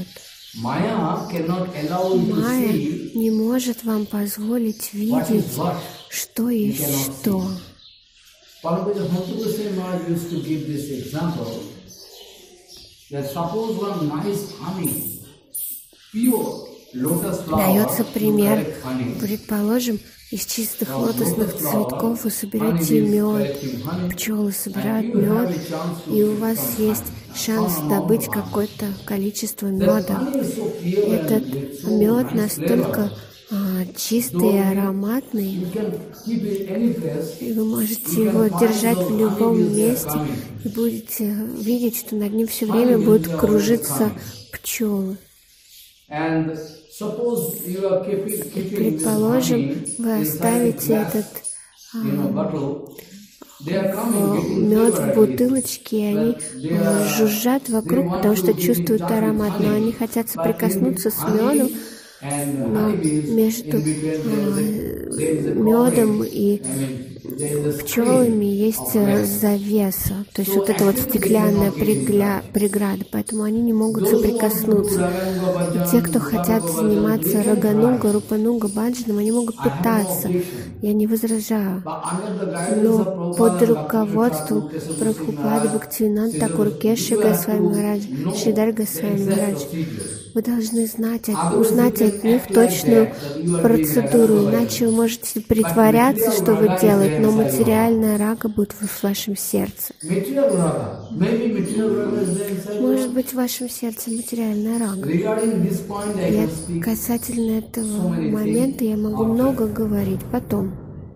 A: Maya cannot allow you to
C: Майя
A: see
C: не может вам позволить
A: what is
C: видеть,
A: what.
C: что
A: You
C: есть
A: cannot
C: что.
A: see. Paramahansa Goswami Maharaj used to give this example that suppose one nice honey, pure lotus flower,
C: Дается
A: you
C: пример.
A: collect honey.
C: Предположим, из чистых
A: From
C: лотосных
A: lotus flower,
C: цветков вы
A: honey
C: соберете
A: is
C: мед,
A: collecting honey,
C: пчелы собирают
A: and you have
C: мед,
A: a chance to
C: и у
A: get
C: вас
A: some
C: есть
A: honey,
C: шанс
A: some amount
C: добыть
A: of honey.
C: какое-то количество
A: That
C: меда.
A: honey is so pure
C: Этот
A: and with so
C: мед
A: nice
C: настолько
A: flavor.
C: а, чистый и ароматный,
A: You can keep it any place.
C: и вы можете
A: You
C: его
A: can find
C: держать
A: those
C: в любом
A: honeybees there
C: месте,
A: coming.
C: и будете видеть, что над ним все время будут кружиться пчелы.
A: And suppose you are keeping, keeping this
C: Предположим,
A: honey
C: вы
A: inside
C: оставите
A: glass,
C: этот
A: you know, bottle. They are coming, getting
C: мед
A: flavor
C: в
A: at it.
C: бутылочке, и они
A: But they
C: а,
A: are-
C: жужжат
A: they
C: вокруг,
A: want
C: потому
A: to
C: что
A: keep
C: чувствуют
A: in touch with
C: аромат, но
A: honey.
C: они хотят
A: But
C: соприкоснуться
A: in
C: с медом,
A: honey and
C: но
A: honeybees,
C: между
A: in between there is a- there is a
C: медом
A: covering.
C: и
A: I mean, there is a
C: пчелами
A: screen
C: есть
A: of
C: э,
A: glass.
C: завеса, то есть вот эта вот стеклянная прегля- преграда, поэтому они не могут соприкоснуться. И те, кто хотят заниматься рагануга, рупануга, баджаном, они могут пытаться, я не возражаю.
A: But under the guidance
C: Но
A: of
C: под
A: Prabhupada,
C: руководством
A: Bhakti Thakur,
C: Прабхупады Бхактивинода
A: Sridhar
C: Такур Кеши
A: you have
C: Госвами
A: to
C: Махарадж,
A: know
C: Шридар
A: the
C: Госвами
A: exact
C: Махарадж,
A: procedures.
C: вы должны знать, от-
A: Otherwise
C: узнать
A: you
C: от
A: can
C: них
A: act like
C: точную
A: that, that you are
C: процедуру,
A: doing
C: иначе вы
A: raka.
C: можете притворяться, что вы
A: material
C: делаете, но
A: raga is there inside
C: материальная рага будет в вашем сердце.
A: Material raga. Maybe material raga is there inside
C: Может
A: you.
C: быть, в вашем сердце материальная рага.
A: Regarding this point, I
C: И
A: can
C: от-
A: speak.
C: касательно этого
A: so many
C: момента я могу
A: things
C: много говорить потом.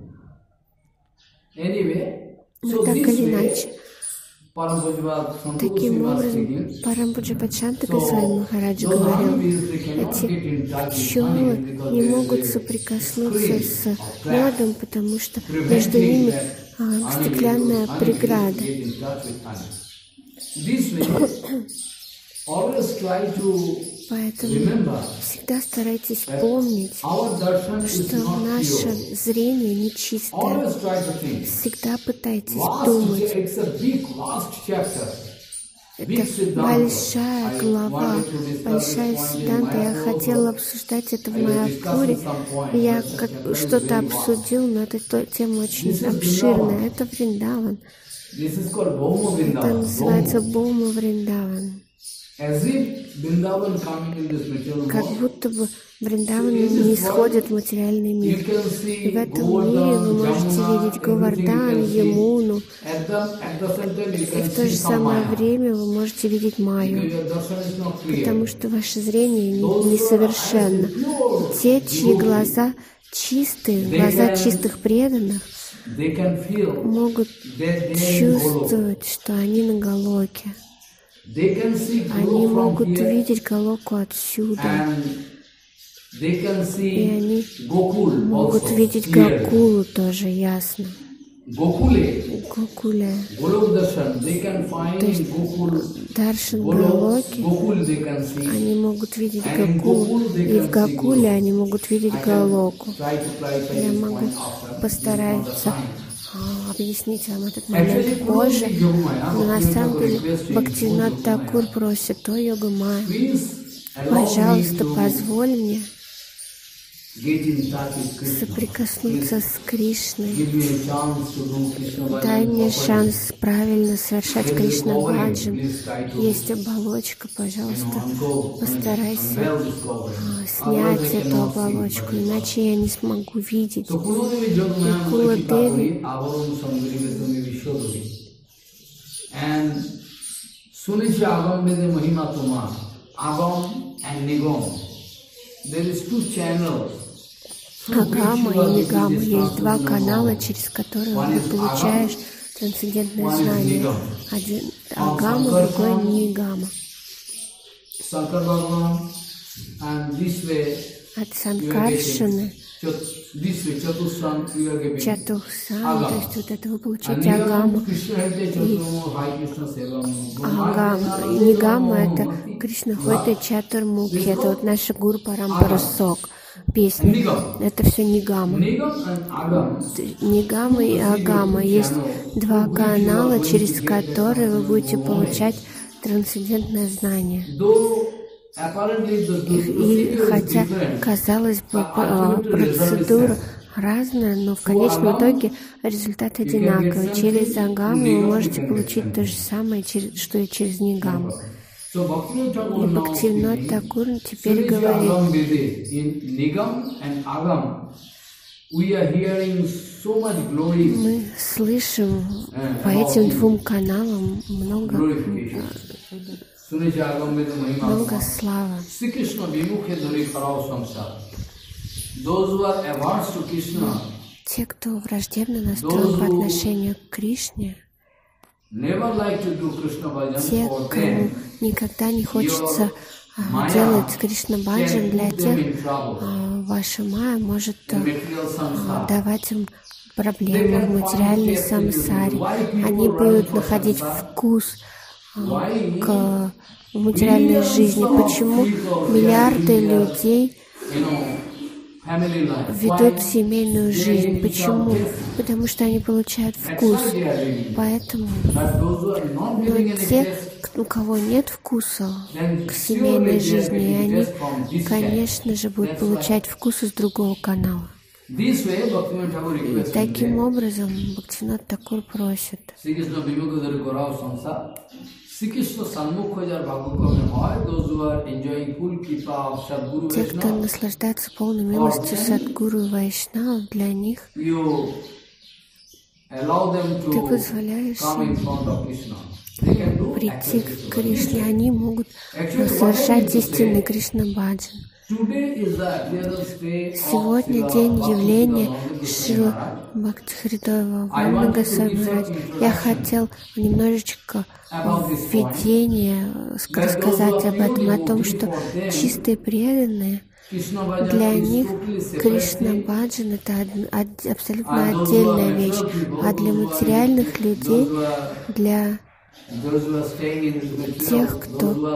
A: Anyway,
C: Но
A: so
C: так
A: this
C: или
A: way,
C: иначе,
A: Param Pujyapad Santu
C: таким
A: Goswami was
C: образом,
A: speaking.
C: Парампуджапачанта
A: So,
C: Госвами Махарадж
A: those
C: говорил,
A: honeybees, they cannot
C: эти
A: get in touch with
C: пчелы
A: honey because
C: не
A: there is
C: могут
A: a
C: соприкоснуться
A: screen
C: с
A: of glass
C: медом, потому что
A: preventing
C: между ними
A: that
C: а,
A: honeybees,
C: стеклянная
A: honeybees
C: преграда.
A: get in touch with honey. This way, always try to
C: Поэтому
A: remember
C: всегда старайтесь помнить,
A: our darshan is
C: что
A: not
C: наше
A: pure.
C: зрение нечистое.
A: Always try to think.
C: Всегда пытайтесь
A: Vast,
C: думать.
A: it's a big, vast chapter. Big
C: Это
A: Siddhanta.
C: большая
A: I
C: глава,
A: wanted to discuss
C: большая
A: this point in
C: сиданта. Я
A: Mayapur,
C: хотела
A: but
C: обсуждать это в
A: I was
C: Майапуре.
A: discussing some points,
C: И я
A: but
C: как
A: chapter is
C: что-то
A: very vast.
C: обсудил, но эта то- тема очень
A: This is
C: обширная.
A: Vrindavan.
C: Это Вриндаван.
A: This is called Bhoma
C: Это
A: Vrindavan.
C: называется
A: Bhoma.
C: Бома Вриндаван.
A: As if Vrindavan coming in this material
C: Как
A: world.
C: будто бы Вриндаван не сходит в материальный
A: You
C: мир.
A: can
C: И в
A: see
C: этом мире вы
A: Govardhan,
C: можете
A: Jamuna,
C: видеть
A: everything you
C: Говардан,
A: can see.
C: Емуну,
A: At the, at the center you
C: и
A: can
C: в то
A: see
C: же
A: some
C: самое
A: Maya.
C: время вы можете видеть Майю,
A: Your darshan is not clear.
C: потому что ваше зрение не- несовершенно. Те, чьи глаза чистые, глаза чистых преданных,
A: They can feel
C: могут
A: that they are in Goloka.
C: чувствовать, что они на Галоке.
A: They can see
C: Они
A: Goloka from
C: могут
A: here,
C: видеть Галоку отсюда.
A: and they can
C: И они
A: see Gokul
C: могут
A: also
C: видеть
A: clearly.
C: Гакулу тоже ясно.
A: Gokule,
C: Гокуле.
A: Golok Darshan, they can find in Gokul,
C: Даршан
A: Golok,
C: Галоки.
A: Gokul they can see.
C: Они могут видеть
A: And in
C: Гакулу,
A: Gokul they
C: и в
A: can see
C: Гакуле
A: Golok.
C: они могут видеть
A: I can
C: Галоку.
A: try to clarify
C: Я
A: this
C: могу
A: point after.
C: постараться а, объяснить вам этот момент
A: Actually,
C: позже,
A: Guru Yogmaya,
C: но на
A: Bhaktivinoda
C: самом деле
A: requesting
C: Бхактивинод
A: Guru
C: Такур
A: Yogmaya,
C: просит: «О, Йогамая,
A: please allow me
C: пожалуйста,
A: to
C: позволь мне
A: get in touch with Krishna.
C: соприкоснуться с Кришной.
A: Give me a chance to do Krishna bhajan
C: Дай мне
A: properly.
C: шанс правильно совершать
A: There is a
C: Кришна
A: covering.
C: баджан.
A: Please try to,
C: Есть оболочка,
A: you know,
C: пожалуйста,
A: uncover,
C: постарайся
A: unveil this covering.
C: а,
A: Otherwise
C: снять
A: I
C: эту
A: cannot see
C: оболочку,
A: very well.
C: иначе я не смогу видеть».
A: So Kurudevi Jogmaya
C: Kula
A: Muliki
C: Devi.
A: Kapuri Avaram Sangari Vedami Vishwaduri. And Sunisha Agam Vede Mahima Tuma, Agam and Nigam. There is two channels.
C: Агама и Нигама. Есть два канала, через которые ты получаешь трансцендентное знание. Один Агама, другой Нигама.
A: Sankar Bhagavan, and this way
C: От
A: you are
C: Санкаршины,
A: getting, this way Chatusran you are getting.
C: Чатухсан, то есть вот это вы
A: And
C: получаете Агаму.
A: Nigam, Krishna Hare Chaturmo, Hare Krishna Sevam.
C: Агама. Нигама — это Кришна Хойта Чатурмукхи. Это вот наша Гуру Парампара Сок. Песня. Это все Нигама.
A: Nigam and Agam.
C: Нигама и Агама. Есть два канала, через которые вы будете получать трансцендентное знание.
A: Though
C: И хотя, казалось бы, процедура разная, но в конечном итоге результат одинаковый. Через агаму вы можете получить то же самое, что и через нигаму. И Бхактивинод Тхакур теперь говорит: мы слышим по этим двум каналам много, много славы. Те, кто враждебно настроен по отношению к Кришне, те, кому никогда не хочется а, делать Кришна-баджан, для тех а, ваша майя может а, давать им проблемы в материальной самсаре. Они будут находить вкус а, к материальной жизни. Почему миллиарды людей ведут семейную жизнь? Почему? Потому что они получают вкус. Поэтому, но те, у кого нет вкуса к семейной жизни, они, конечно же, будут получать вкус из другого канала. И таким образом Бхактивинод Тхакур просит: те, кто наслаждается полной милостью Садгуру и Вайшнав, для них ты позволяешь им прийти к Кришне, они могут совершать истинный Кришна-баджан. Сегодня день явления Шрилы Бхактихридоева Вамна Госвами Махарадж. Я хотел немножечко введение рассказать об этом, о том, что чистые преданные, для них Кришна-баджан — это абсолютно отдельная вещь, а для материальных людей, для тех, кто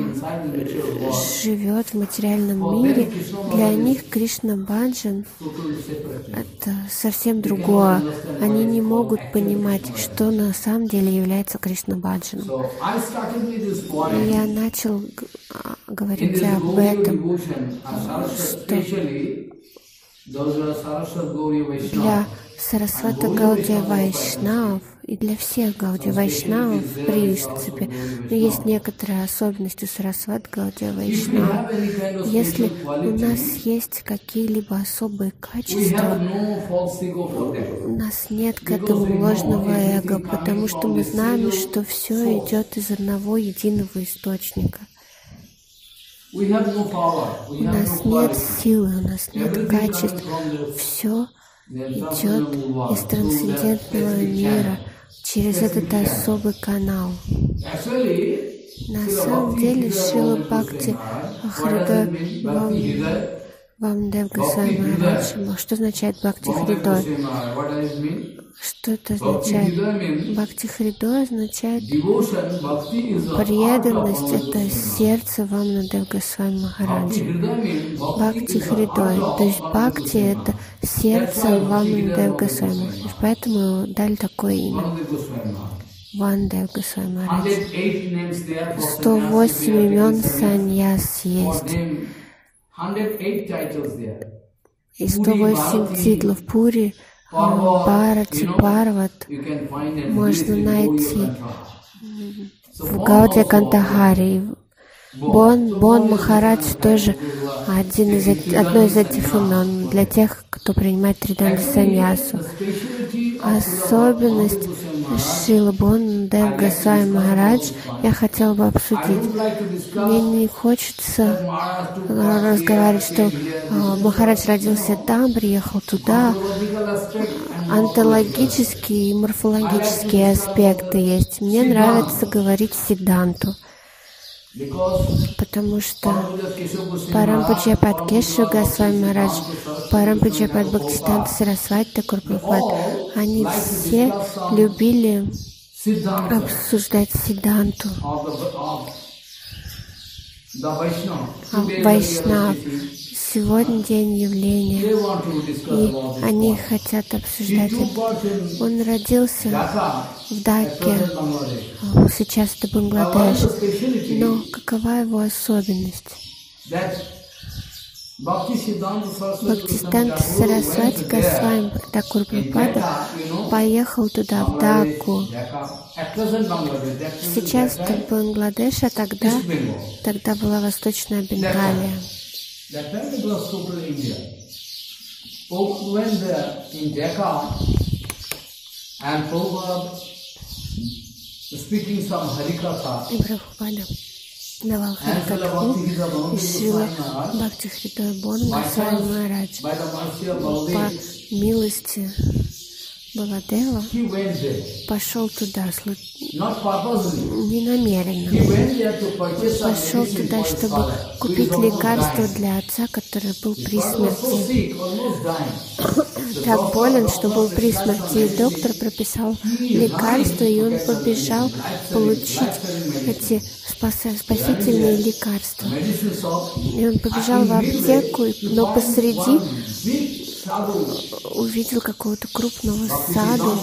C: живет в материальном мире, для них Кришна-баджан — это совсем другое. Они не могут понимать, что на самом деле является Кришна-баджаном. И я начал говорить об этом, что для Сарасвата Гаудия Вайшнав и для всех Гаудия Вайшнавов, в принципе, но есть некоторые особенности у Сарасват Гаудия Вайшнава. Если у нас есть какие-либо особые качества, у нас нет к этому ложного эго, потому что мы знаем, что все идет из одного единого источника. У нас нет силы, у нас нет качеств. Все идет из трансцендентного мира через этот особый канал. На самом деле Шрила Бхакти Хридой Вамдев Госвами Махарадж. Что означает Бхакти Хридой? Что это означает? Бхакти Хридой означает преданность, это сердце Вамдев Госвами Махараджа. Бхакти Хридой, то есть Бхакти — это сердце Вамдев Госвами Махараджа. Поэтому дали такое имя. Вамдев Госвами Махарадж. сто восемь имен саньяс есть. И сто восемь титлов Пури, Бхарати, Парват можно найти в Гаудия Кантахаре. Бон, Бон Махарадж тоже один из, одно из этих имен для тех, кто принимает триданди саньясу. Особенность Шрилы Бон Дев Госвами Махарадж я хотела бы обсудить. Мне не хочется разговаривать, что Махарадж родился там, приехал туда. Онтологические и морфологические аспекты есть. Мне нравится говорить сиддханту, потому что Парампуджьяпад Кешава Госвами Махарадж, Парампуджьяпад Бхактисиданта Сарасвати Тхакур Прабхупад, они все любили обсуждать сиддханту. А Вайшнав сегодня день явления, и они хотят обсуждать это. Он родился в Даке, сейчас это Бангладеш, но какова его особенность? Бхактисиданта Сарасвати Госвами Такур Прабхупада поехал туда, в Даку. Сейчас это Бангладеш, а тогда, тогда была Восточная Бенгалия. И Прабхупада давал Харикатху, и Шрила Бхакти Хридой Бон Госвами Махарадж по милости Баладева пошел туда не намеренно. Пошел туда, чтобы купить лекарство для отца, который был при смерти. Так болен, что был при смерти. И доктор прописал лекарство, и он побежал получить эти спасительные лекарства. И он побежал в аптеку, но посреди увидел какого-то крупного саду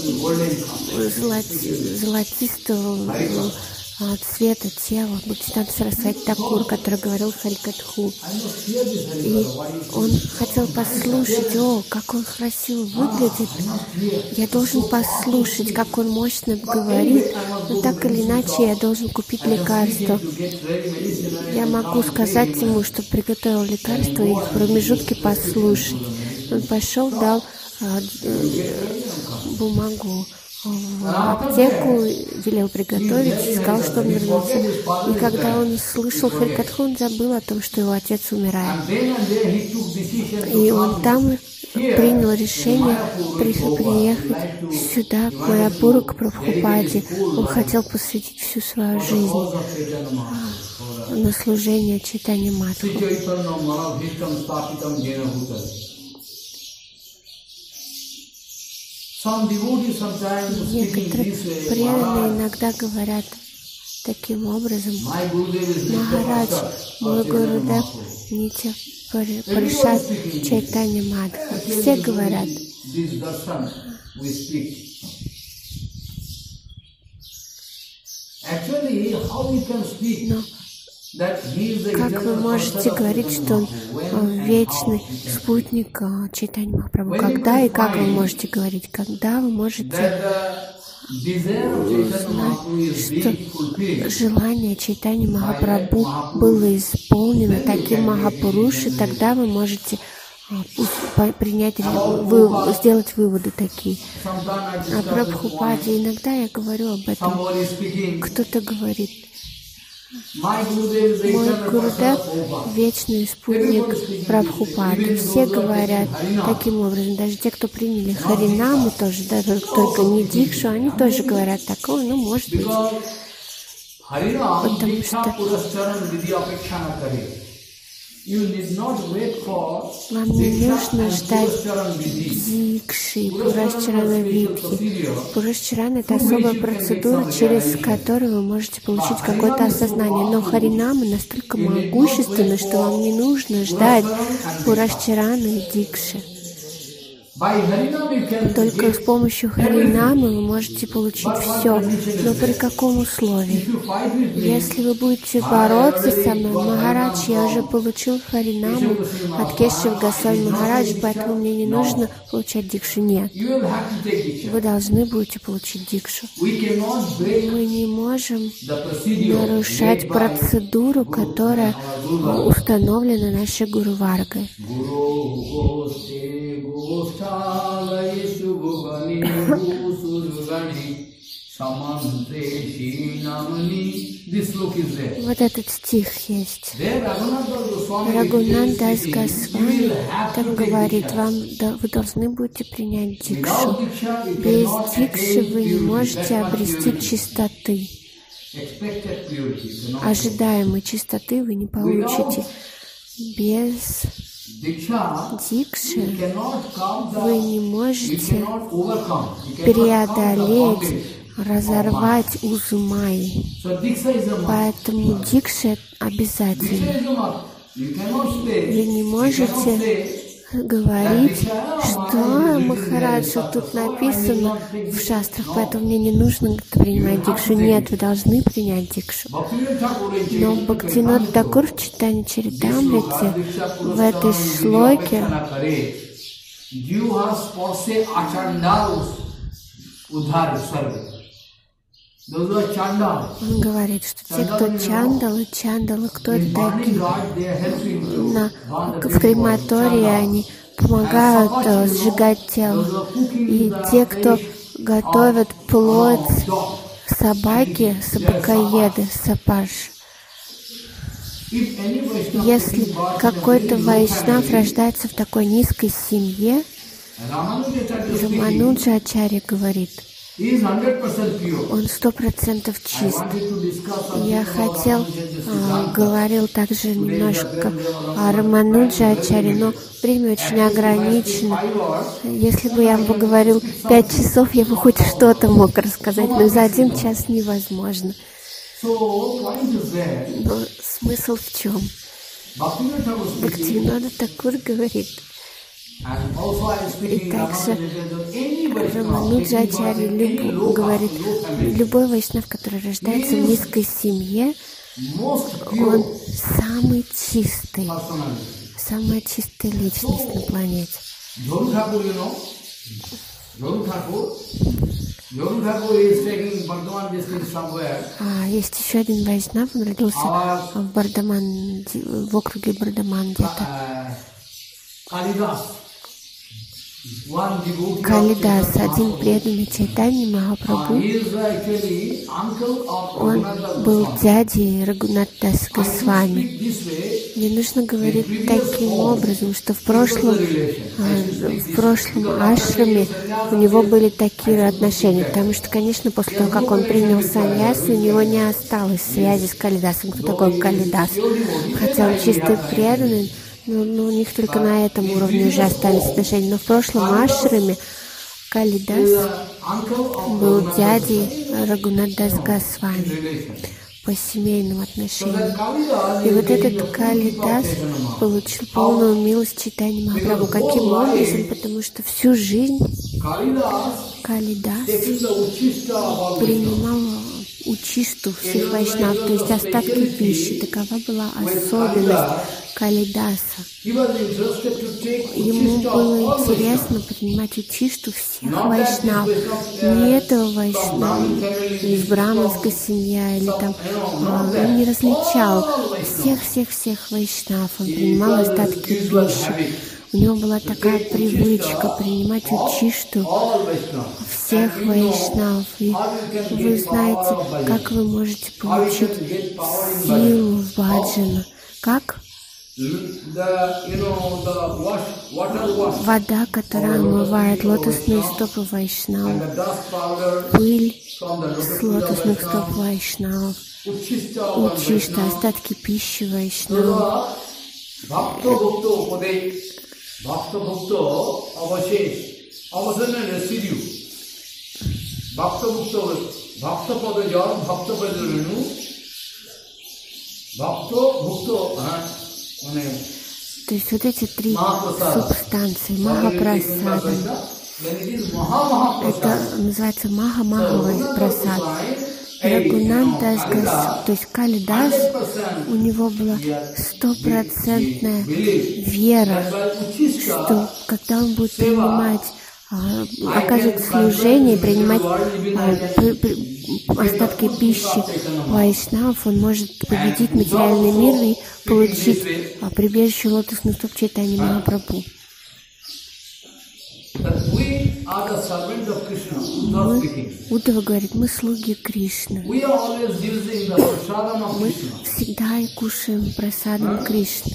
C: золоти, золотистого цвета тела Бхактисиданта Сарасвати Такур, который говорил Харикатху. И он хотел послушать, о, как он красиво выглядит. Я должен послушать, как он мощно говорит, но так или иначе я должен купить лекарство. Я могу сказать ему, что приготовил лекарство, и в промежутке послушать. Он пошел, дал а, бумагу в аптеку, велел приготовить, сказал, что он вернется. И когда он слышал Харикатху, он забыл о том, что его отец умирает. И он там принял решение приехать сюда, в Майяпуру, к Прабхупаде. Он хотел посвятить всю свою жизнь на служение Чайтанья Мадху. Некоторые преданные иногда говорят таким образом: Махарадж, мой Гурудев, Нитя Паришат Чайтанья Мадху. Все говорят. Но как вы можете говорить, что он вечный спутник Чайтанья Махапрабху? Когда и как вы можете говорить? Когда вы можете узнать, что желание Чайтанья Махапрабху было исполнено таким Махапурушей, тогда вы можете принять, вы, сделать выводы такие. О Прабхупаде иногда я говорю об этом. Кто-то говорит: мой Гурудев — вечный спутник Прабхупады. Все говорят таким образом. Даже те, кто приняли Харинаму, тоже, да, только не Дикшу, они тоже говорят такое, ну, может быть. Потому что вам не нужно ждать дикши, пурашчарана випхи. Пурашчарана — это особая процедура, через которую вы можете получить какое-то осознание. Но Харинама настолько могущественна, что вам не нужно ждать пурашчараны и дикши. Только с помощью Харинамы вы можете получить все, но при каком условии? Если вы будете бороться со мной: Махарадж, я уже получил Харинаму от Кешава Госвами Махарадж, поэтому мне не нужно получать дикшу. Нет, вы должны будете получить дикшу. Мы не можем нарушать процедуру, которая установлена нашей Гуру Варгой. Вот этот стих есть. Рагунат Дас Госвами там говорит: вам, да, вы должны будете принять дикшу. Без дикши вы не можете обрести чистоты. Ожидаемой чистоты вы не получите. Без дикши вы не можете преодолеть, разорвать узы майи. Поэтому дикша обязательно. Вы не можете говорить, что Махарадж, что тут написано в шастрах, поэтому мне не нужно принимать дикшу. Нет, вы должны принять дикшу. Но Бхактивинода Тхакур в Чайтанья Чаритамрите в этой шлоке он говорит, что те, кто чандалы, чандалы, кто это такие? На, в крематории они помогают uh, сжигать тело. И те, кто готовят плоть собаки, собакоеды, сапаш. Если какой-то вайшнав рождается в такой низкой семье, Рамануджачарья говорит, он сто процентов чист. Я хотел, а, говорил также немножко о Рамануджачарье, но время очень ограничено. Если бы я бы говорил пять часов, я бы хоть что-то мог рассказать, но за один час невозможно. Но смысл в чем? Бхактивинода Тхакур говорит, и также Рамануджачарья говорит, любой вайшнав, который рождается в низкой семье, он самый чистый, самая чистая личность на планете. А, есть еще один вайшнав, он родился в Бардаман, в округе Бардаман где-то. Калидас, один преданный Чайтаньи Махапрабху, он был дядей Рагунатдас Госвами. Мне нужно говорить таким образом, что в прошлом, в прошлом ашраме у него были такие отношения, потому что, конечно, после того, как он принял саньясу, у него не осталось связи с Калидасом. Кто такой Калидас? Хотя он чистый преданный, но, но у них только на этом уровне уже остались отношения. Но в прошлом ашраме Калидас был дядей Рагунатдас Госвами по семейным отношениям. И вот этот Калидас получил полную милость Чайтаньи Махапрабху. Каким образом? Потому что всю жизнь Калидас принимал учисту всех вайшнав, то есть остатки пищи. Такова была особенность Калидаса. Ему было интересно принимать учисту всех вайшнав. Не этого вайшнава из браманской семьи или там, он не различал всех-всех-всех вайшнав. Он принимал остатки пищи. У него была такая привычка принимать учишту всех вайшнав. И вы знаете, как вы можете получить силу баджана. Как? Вода, которая омывает лотосные стопы вайшнавов, пыль с лотосных стоп вайшнавов, учишта, остатки пищи вайшнавов.
A: Bhakta Bhakta Avashesh, Avasana residue. Bhakta Bhakta, Bhakta Pada Jam, Bhakta Pada Renu, Bhakta Bhakta,
C: то есть вот эти три субстанции, Махапрасада, это называется Маха-Махавай Прасад. Рагунатдас Госвами, то есть Калидас, у него была стопроцентная вера, что когда он будет принимать, а, оказывать служение, принимать а, при, при, остатки пищи вайшнавов, он может победить материальный мир и получить а, прибежище лотосных стоп Чайтаньи Махапрабху. Мы, Уддхава говорит, мы слуги Кришны. Мы всегда и кушаем прасадом Кришны.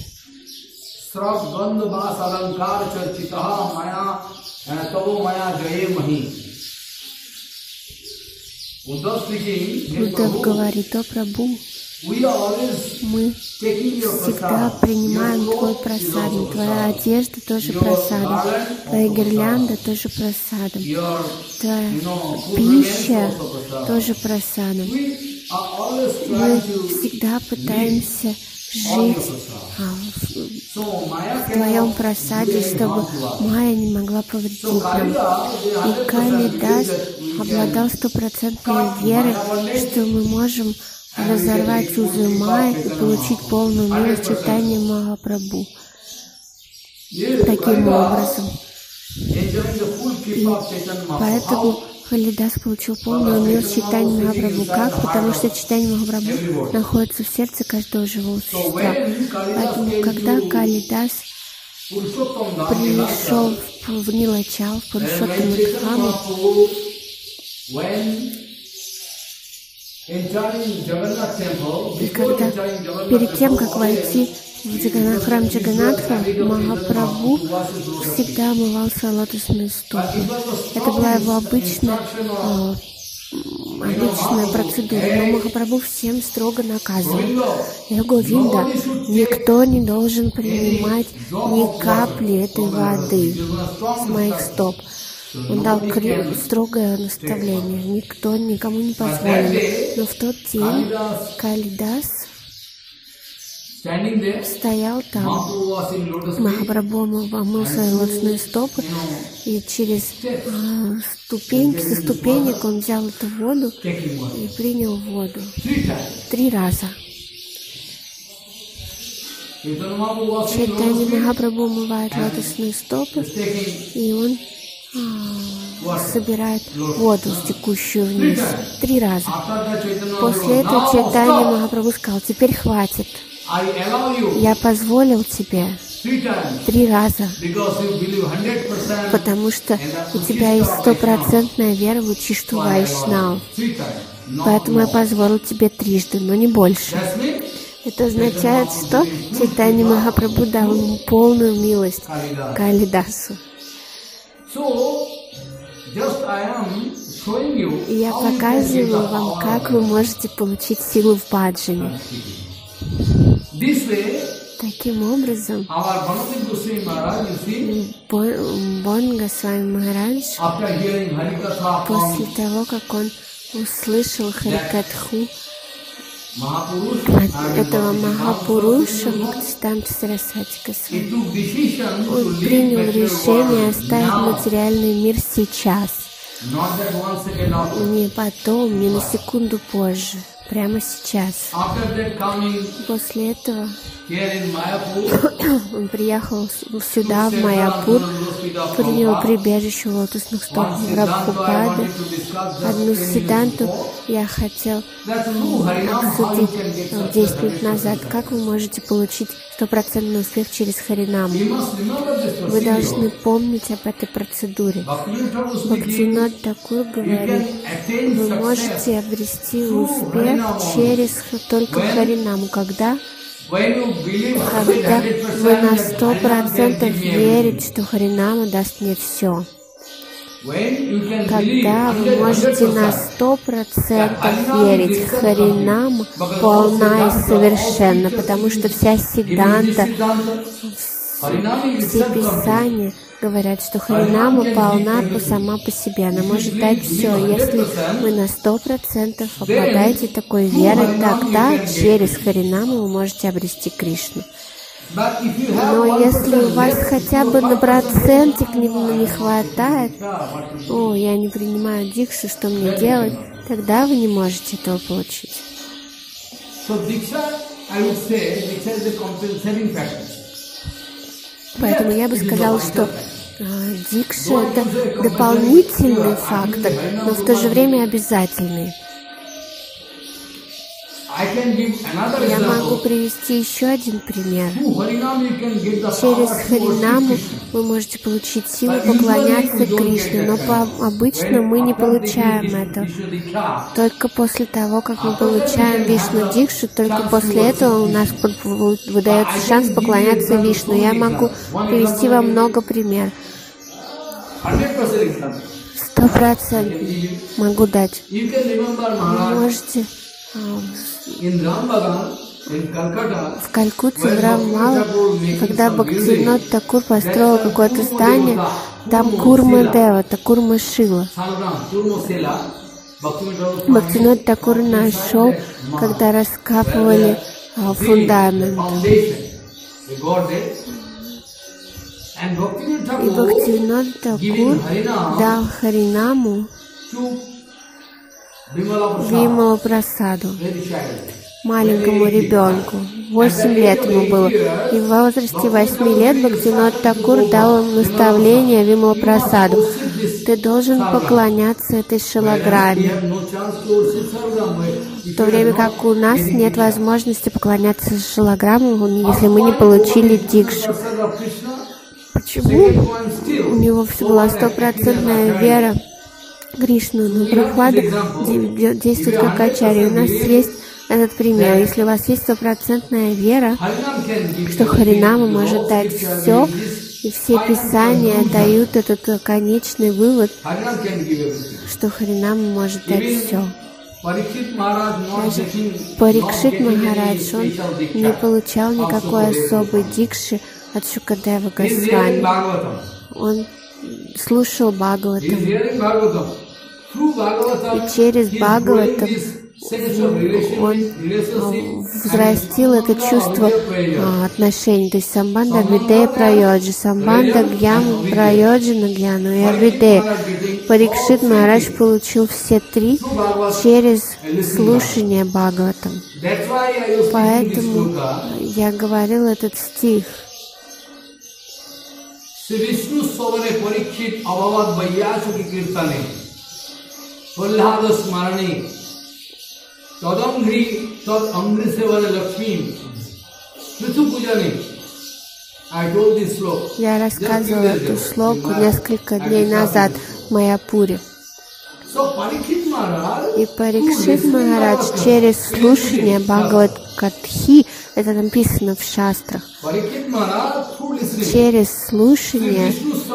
C: Уддхава говорит, о Прабху, мы всегда принимаем Твой прасадом, Твоя одежда тоже прасадом, Твоя гирлянда тоже прасадом, Твоя пища тоже прасадом. Мы всегда пытаемся жить а, в, в твоем просаде, чтобы Майя не могла повредить нам. И Калидас обладал стопроцентной верой, что мы можем разорвать узы Майи и получить полную милость Чайтаньи Махапрабху. Таким образом. И поэтому Калидас получил полную милость Чайтаньи Махапрабху. Как? Потому что Чайтанья Махапрабху находится в сердце каждого живого существа. Поэтому, когда Калидас пришел в Нилачал, в Пурушоттама Дхаму, и когда перед тем, как войти в храм Джаганнатха, Махапрабху всегда омывался лотосные стопы. Это была его обычная, э, обычная процедура. Но Махапрабху всем строго наказывал. Говинда, никто не должен принимать ни капли этой воды с моих стоп. Он дал строгое наставление. Никто никому не позволил. Но в тот день Калидас стоял там. Махапрабху омыл свои лотосные стопы, и через а, ступеньки, со ступенек он взял эту воду и принял воду. Три раза. Чайтанья Махапрабху омывает лотосные стопы, и он а, собирает воду, текущую вниз. Три раза. После этого Чайтанья Махапрабху сказал: теперь хватит. Я позволил тебе три раза, потому что у тебя есть стопроцентная вера в Учишту Вайшнав. Поэтому я позволил тебе трижды, но не больше. Это означает, что Чайтанья Махапрабху дал ему полную милость Калидасу. И я показываю вам, как вы можете получить силу в баджане. Таким образом, Бон Госвами Махарадж, после того, как он услышал Харикатху от этого Махапуруша Бхактисиданта Сарасвати Госвами, он принял решение оставить материальный мир сейчас, не потом, не на секунду позже. Прямо сейчас. После этого он приехал сюда, в Майяпур, принял прибежище лотосных стоп Прабхупады. Одну сиддханту я хотел обсудить десять минут назад. Как вы можете получить стопроцентный успех через Харинаму? Вы должны помнить об этой процедуре. Бхактивинода Тхакур говорит, вы можете обрести успех через только Харинаму. Когда? Когда вы на сто процентов верите, что Харинама даст мне все. Когда вы можете на сто процентов верить, Харинама полна и совершенна, потому что вся сиддханта, все писания говорят, что Харинама полна сама по себе, она может дать все. Если вы на сто процентов обладаете такой верой, тогда через Харинаму вы можете обрести Кришну. Но если у вас хотя бы на процентик не, не хватает, о, я не принимаю дикшу, что мне делать, тогда вы не можете этого получить. Поэтому я бы сказала, что а, дикша — это дополнительный фактор, но в то же время обязательный. Я могу привести еще один пример. Через Харинаму вы можете получить силу поклоняться Кришне, но по обычно мы не получаем это. Только после того, как мы получаем Вишну Дикшу, только после этого у нас выдается шанс поклоняться Вишну. Я могу привести вам много примеров. Сто процентов могу дать. Вы можете... В Калькутте, в Раммала, когда Бхактивинода Тхакур построил какое-то здание, там Курма Дева, это Курма Шила. Бхактивинода Тхакур нашел, когда раскапывали а, фундамент. И Бхактивинода Такур дал Харинаму Вимала Прасаду, маленькому ребенку. Восемь лет ему было. И в возрасте восьми лет Бхактивинода Такур дал ему наставление Вимала Прасаду. Ты должен поклоняться этой шилаграме. В то время как у нас нет возможности поклоняться шилаграмму, если мы не получили дикшу. Почему? У него была стопроцентная вера в Кришну, но Прабхупада действует как ачарья. У нас есть этот пример. Если у вас есть стопроцентная вера, что Харинама может дать все, и все писания дают этот конечный вывод, что Харинама может дать все. Даже Парикшит Махарадж, он не получал никакой особой дикши от Шукадева Госвами. Он слушал Бхагаватам. И через Бхагаватам он взрастил это чувство а, отношений. То есть самбанда видея прайоджи, самбанда гьяну прайоджина гьяну и авидея. Парикшит Махарадж получил все три через слушание Бхагаватам. Поэтому я говорил этот стих.
A: Vishnu Savane Parikshit Abhavad Vaiyasaki Kirtane Prahlada Smarane Tadangri Tad Amri Sevana Lakshmi Prithu Pujane. I told this sloka.
C: Я рассказывал эту шлоку несколько дней назад в Майяпуре. И Парикшит Махарадж через слушание Бхагават-катхи, это написано в шастрах, через слушание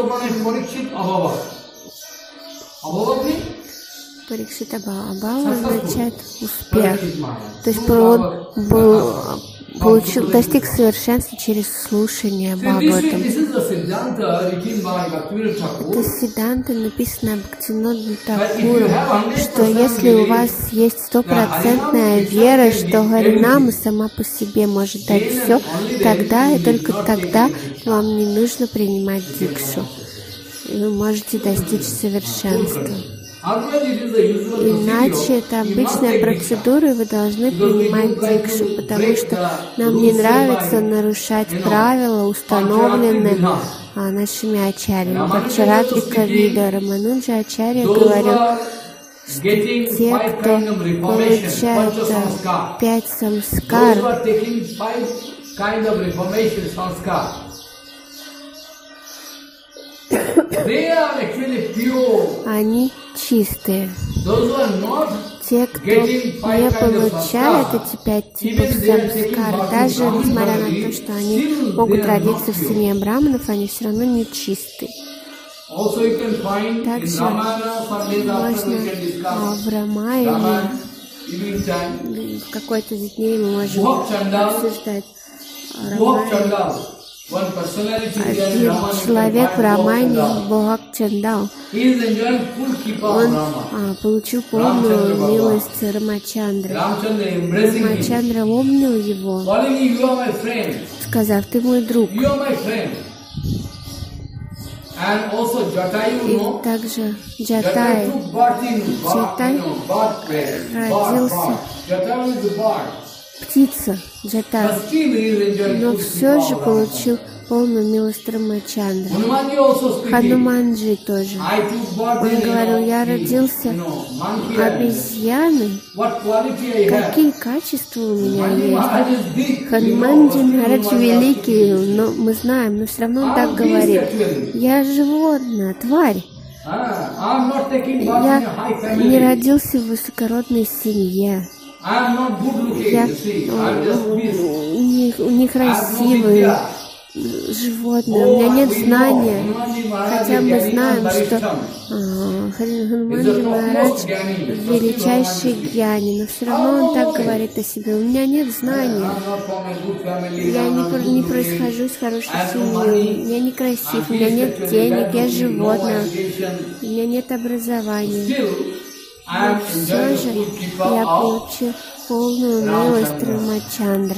C: Парикшит Абхава означает успех. То есть он был, получил, достиг совершенства через слушание Бхагаватам. Это сиддханта, написано Бхактивинода Такуром, что если у вас есть стопроцентная вера, что Харинама сама по себе может дать все, тогда и только тогда вам не нужно принимать дикшу. И вы можете достичь совершенства. Иначе это обычная процедура, и вы должны принимать дикшу, потому что нам не нравится нарушать правила, установленные а, нашими ачарьями. Как Чаратрика Вида Рамануджа Ачарья говорил, что те, кто получает пять самскар, они чистые. Те, кто не получает эти пять типов самскар, даже несмотря на то, что они могут родиться в семье браманов, они все равно не чистые. Также можно а, в Рамайне, в какой-то из дней мы можем обсуждать Рамайну. Один человек в Рамайне, Бхагават Чандал, он а, получил полную милость Рамачандры. Рамачандра обнял его, сказав: «Ты мой друг». И также Джатай, Джатай родился, птица Джатай, но все же получил полную милость Рамачандры. Хануманджи тоже. Он говорил: я родился обезьяной. Какие качества у меня есть? Хануманджи Махарадж великий, но мы знаем, но все равно он так говорит. Я животное, тварь. Я не родился в высокородной семье. Я не, некрасивый животное, у меня нет знания, хотя мы знаем, что Хануманджи Махарадж величайший гьяни, но все равно он так говорит о себе: у меня нет знания, я не, не происхожу из хорошей семьи, я некрасив, у меня нет денег, я животное, у меня нет образования. Но все же я получил полную милость Рамачандры.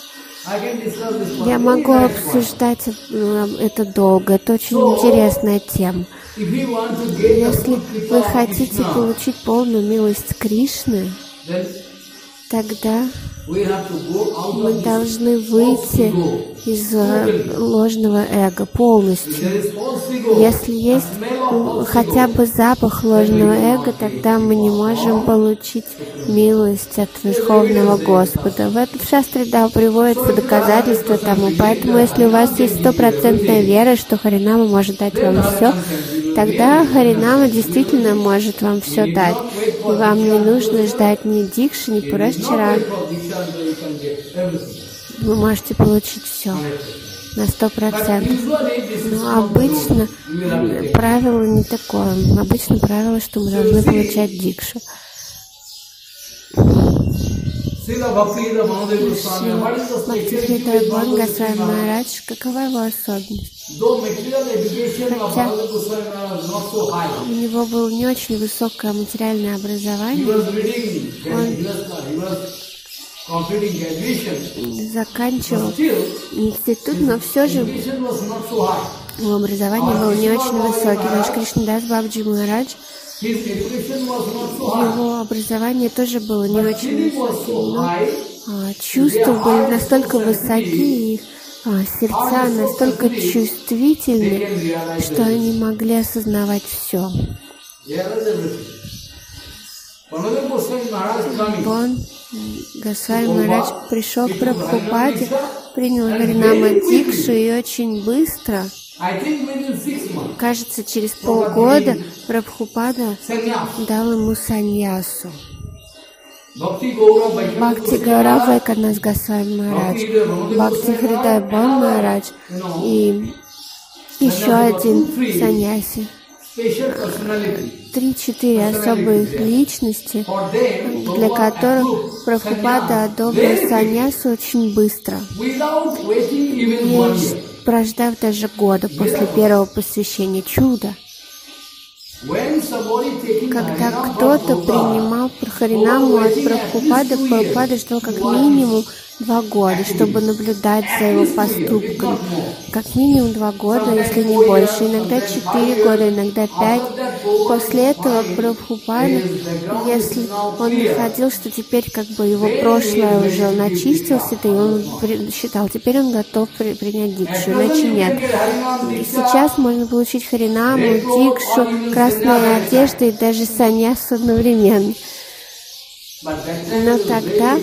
C: Я могу обсуждать это долго, это очень интересная тема. Если вы хотите получить полную милость Кришны, тогда мы должны выйти из ложного эго полностью. Если есть хотя бы запах ложного эго, тогда мы не можем получить милость от Верховного Господа. В этом шастре, да, приводится доказательство тому. Поэтому, если у вас есть стопроцентная вера, что Харинама может дать вам все, тогда Харинама действительно может вам все дать. И вам не нужно ждать ни дикши, ни пурашчара. Вы можете получить все на сто процентов. Но обычно правило не такое. Обычно правило, что мы должны получать дикшу. Бхактивинода Госвами Махарадж, какова его особенность? Хотя у него было не очень высокое материальное образование, он заканчивал институт, но все же его образование было не очень высокое. Наш Кришнадас Бабаджи Махарадж, его образование тоже было не очень высоким, но а, чувства были настолько высоки, и а, сердца настолько чувствительны, что они могли осознавать все. Бон Госвами Махарадж пришел к Прабхупаде, принял Харинама Дикшу и очень быстро, кажется, через полгода Прабхупада дал ему саньясу. Бхакти Гаурав Вайканас Госвами Махарадж, Бхакти Хридай Бон Махарадж и еще один саньяси. Три-четыре особые личности, для которых Прабхупада одобрил саньясу очень быстро, не прождав даже года после первого посвящения. Чудо! Когда кто-то принимал Харинаму от Прабхупады, Прабхупада ждал как минимум два года, чтобы наблюдать за его поступками. Как минимум два года, если не больше. Иногда четыре года, иногда пять. После этого Прабхупада, если он находил, что теперь как бы его прошлое уже он очистился, то он считал, теперь он готов при, принять дикшу, иначе нет. И сейчас можно получить Харинаму, дикшу, красную одежду и даже саньясу одновременно. Но тогда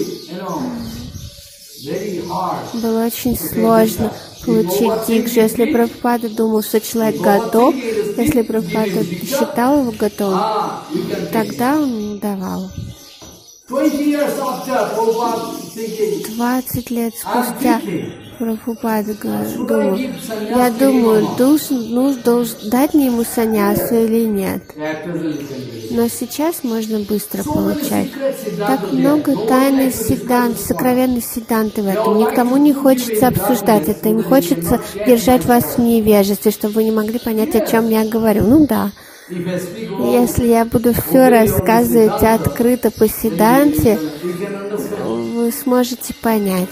C: было очень сложно получить дикшу. Если Прабхупада думал, что человек готов, если Прабхупада считал его готовым, тогда он ему давал. Двадцать лет спустя Прабхупада думал, я думаю, должен, ну, должен дать мне ему саньясу или нет. Но сейчас можно быстро получать. Так много тайны сиддханты, сокровенной сиддханты в этом. Никому не хочется обсуждать это. Им хочется держать вас в невежестве, чтобы вы не могли понять, о чем я говорю. Ну да. Если я буду все рассказывать открыто по сиддханте, вы сможете понять.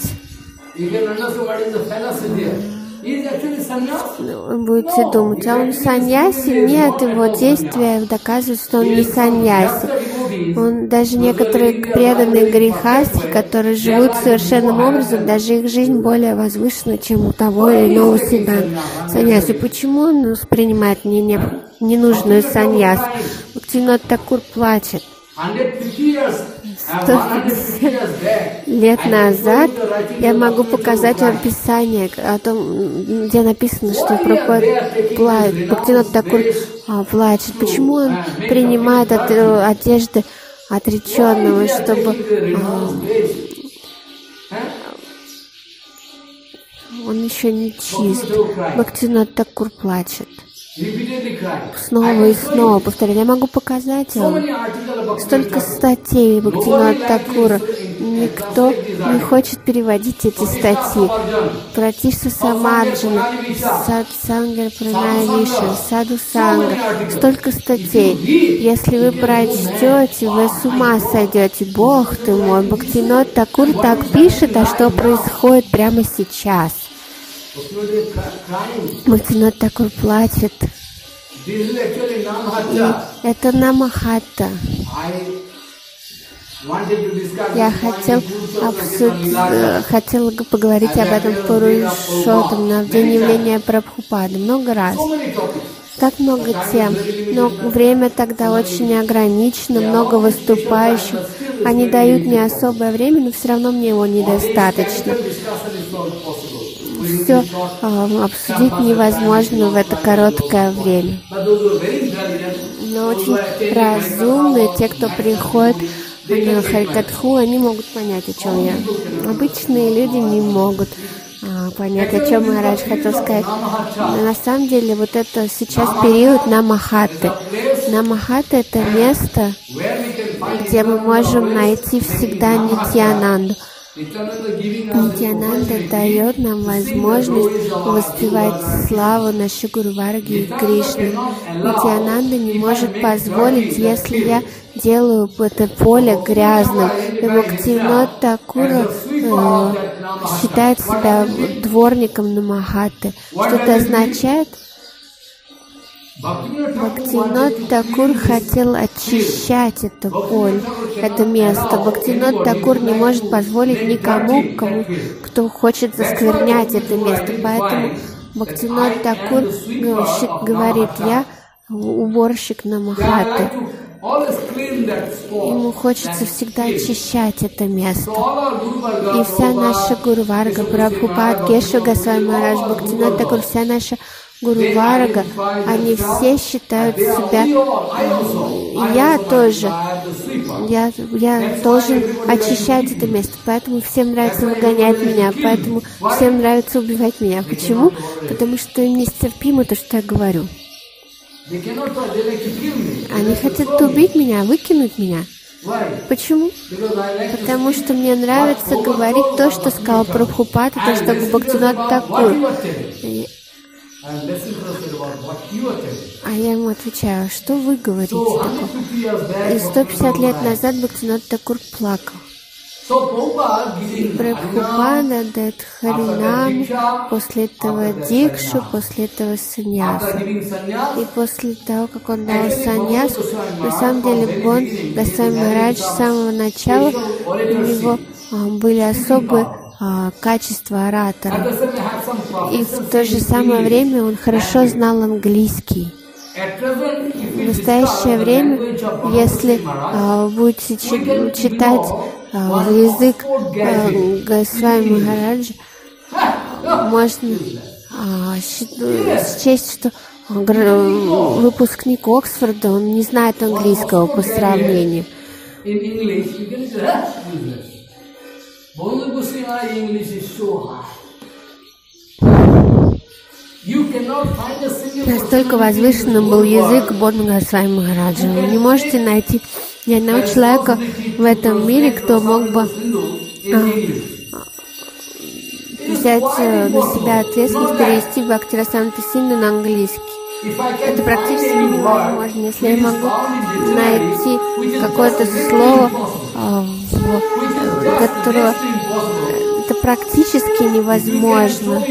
C: Вы будете думать, а он саньяси? Нет, его действия доказывают, что он не саньяси. Он, даже некоторые преданные грехасти, которые живут совершенным образом, даже их жизнь более возвышена, чем у того или иного саньяси. Почему он воспринимает не, не, ненужную саньясу? Бхактивинода Тхакур плачет. сто пятьдесят лет назад я могу показать вам Писание о том, где написано, что Прабхупада Бхактивинода Тхакур а, плачет. Почему он принимает от, одежды отреченного, чтобы а, он еще не чист. Бхактивинода Тхакур плачет. Снова и снова повторяю. Я могу показать вам столько статей Бхактивинода Такура. Никто не хочет переводить эти статьи. Пратишта Самарджана, Сатсангар Пранавиша, Саду Санга. Столько статей. Если вы прочтете, вы с ума сойдете. Бог ты мой, Бхактивинода Такур так пишет, а что происходит прямо сейчас? Бхактивинода Такур плачет. И это Намахата. Я хотел, обсудить, хотел поговорить об этом в Пурушоттам на день явления Прабхупады много раз. Так много тем, но время тогда очень ограничено, много выступающих. Они дают мне особое время, но все равно мне его недостаточно. Все э, обсудить невозможно в это короткое время. Но очень разумные, те, кто приходит на Харикатху, они могут понять, о чем я. Обычные люди не могут а, понять, о чем Махарадж хотел сказать. Но на самом деле вот это сейчас период Намахаты. Намахата — это место, где мы можем найти всегда Нитьянанду. Нитьянанда дает нам возможность воспевать славу нашей Гуру Варги и Кришны. Нитьянанда не может позволить, если я делаю это поле грязным. И Бхактивинода Такур э, считает себя дворником Намахаты. Что это означает? Бхактивинода Такур хотел очищать это поле, это место. Бхактивинода Такур не может позволить никому, кому, кто хочет засквернять это место. Поэтому Бхактивинода Такур говорит: я уборщик Намахаты. Ему хочется всегда очищать это место. И вся наша Гуру Варга, Прабхупад, Кешава Госвами Махарадж, Бхактивинода Такур, вся наша Гуру Варга, они все считают себя, и я тоже, я, я должен очищать это место, поэтому всем нравится выгонять меня, поэтому всем нравится убивать меня. Почему? Потому что им нестерпимо то, что я говорю. Они хотят убить меня, выкинуть меня. Почему? Потому что мне нравится говорить то, что сказал Прабхупад, то, что Бхактивинода Такур. А я ему отвечаю: что вы говорите такое? И сто пятьдесят лет назад Бхактивинода Такур плакал. Прабхупада дает Харинам, после этого Дикшу, после этого саньясу. И после того, как он дал саньяс, на самом деле Бон Госвами Махарадж с самого начала, у него были особые а, качества оратора. И в то же самое время он хорошо знал английский. В настоящее время, если а, будете читать а, язык а, Госвами Махараджа, можно а, счесть, что выпускник Оксфорда, он не знает английского по сравнению. Настолько возвышенным был язык Бон Госвами Махараджа. Вы не можете найти ни одного человека в этом мире, кто мог бы а, взять на себя ответственность перевести Бхактирасамрита Синду на английский. Это практически невозможно. Если я могу найти какое-то слово, а, в, которое это практически невозможно.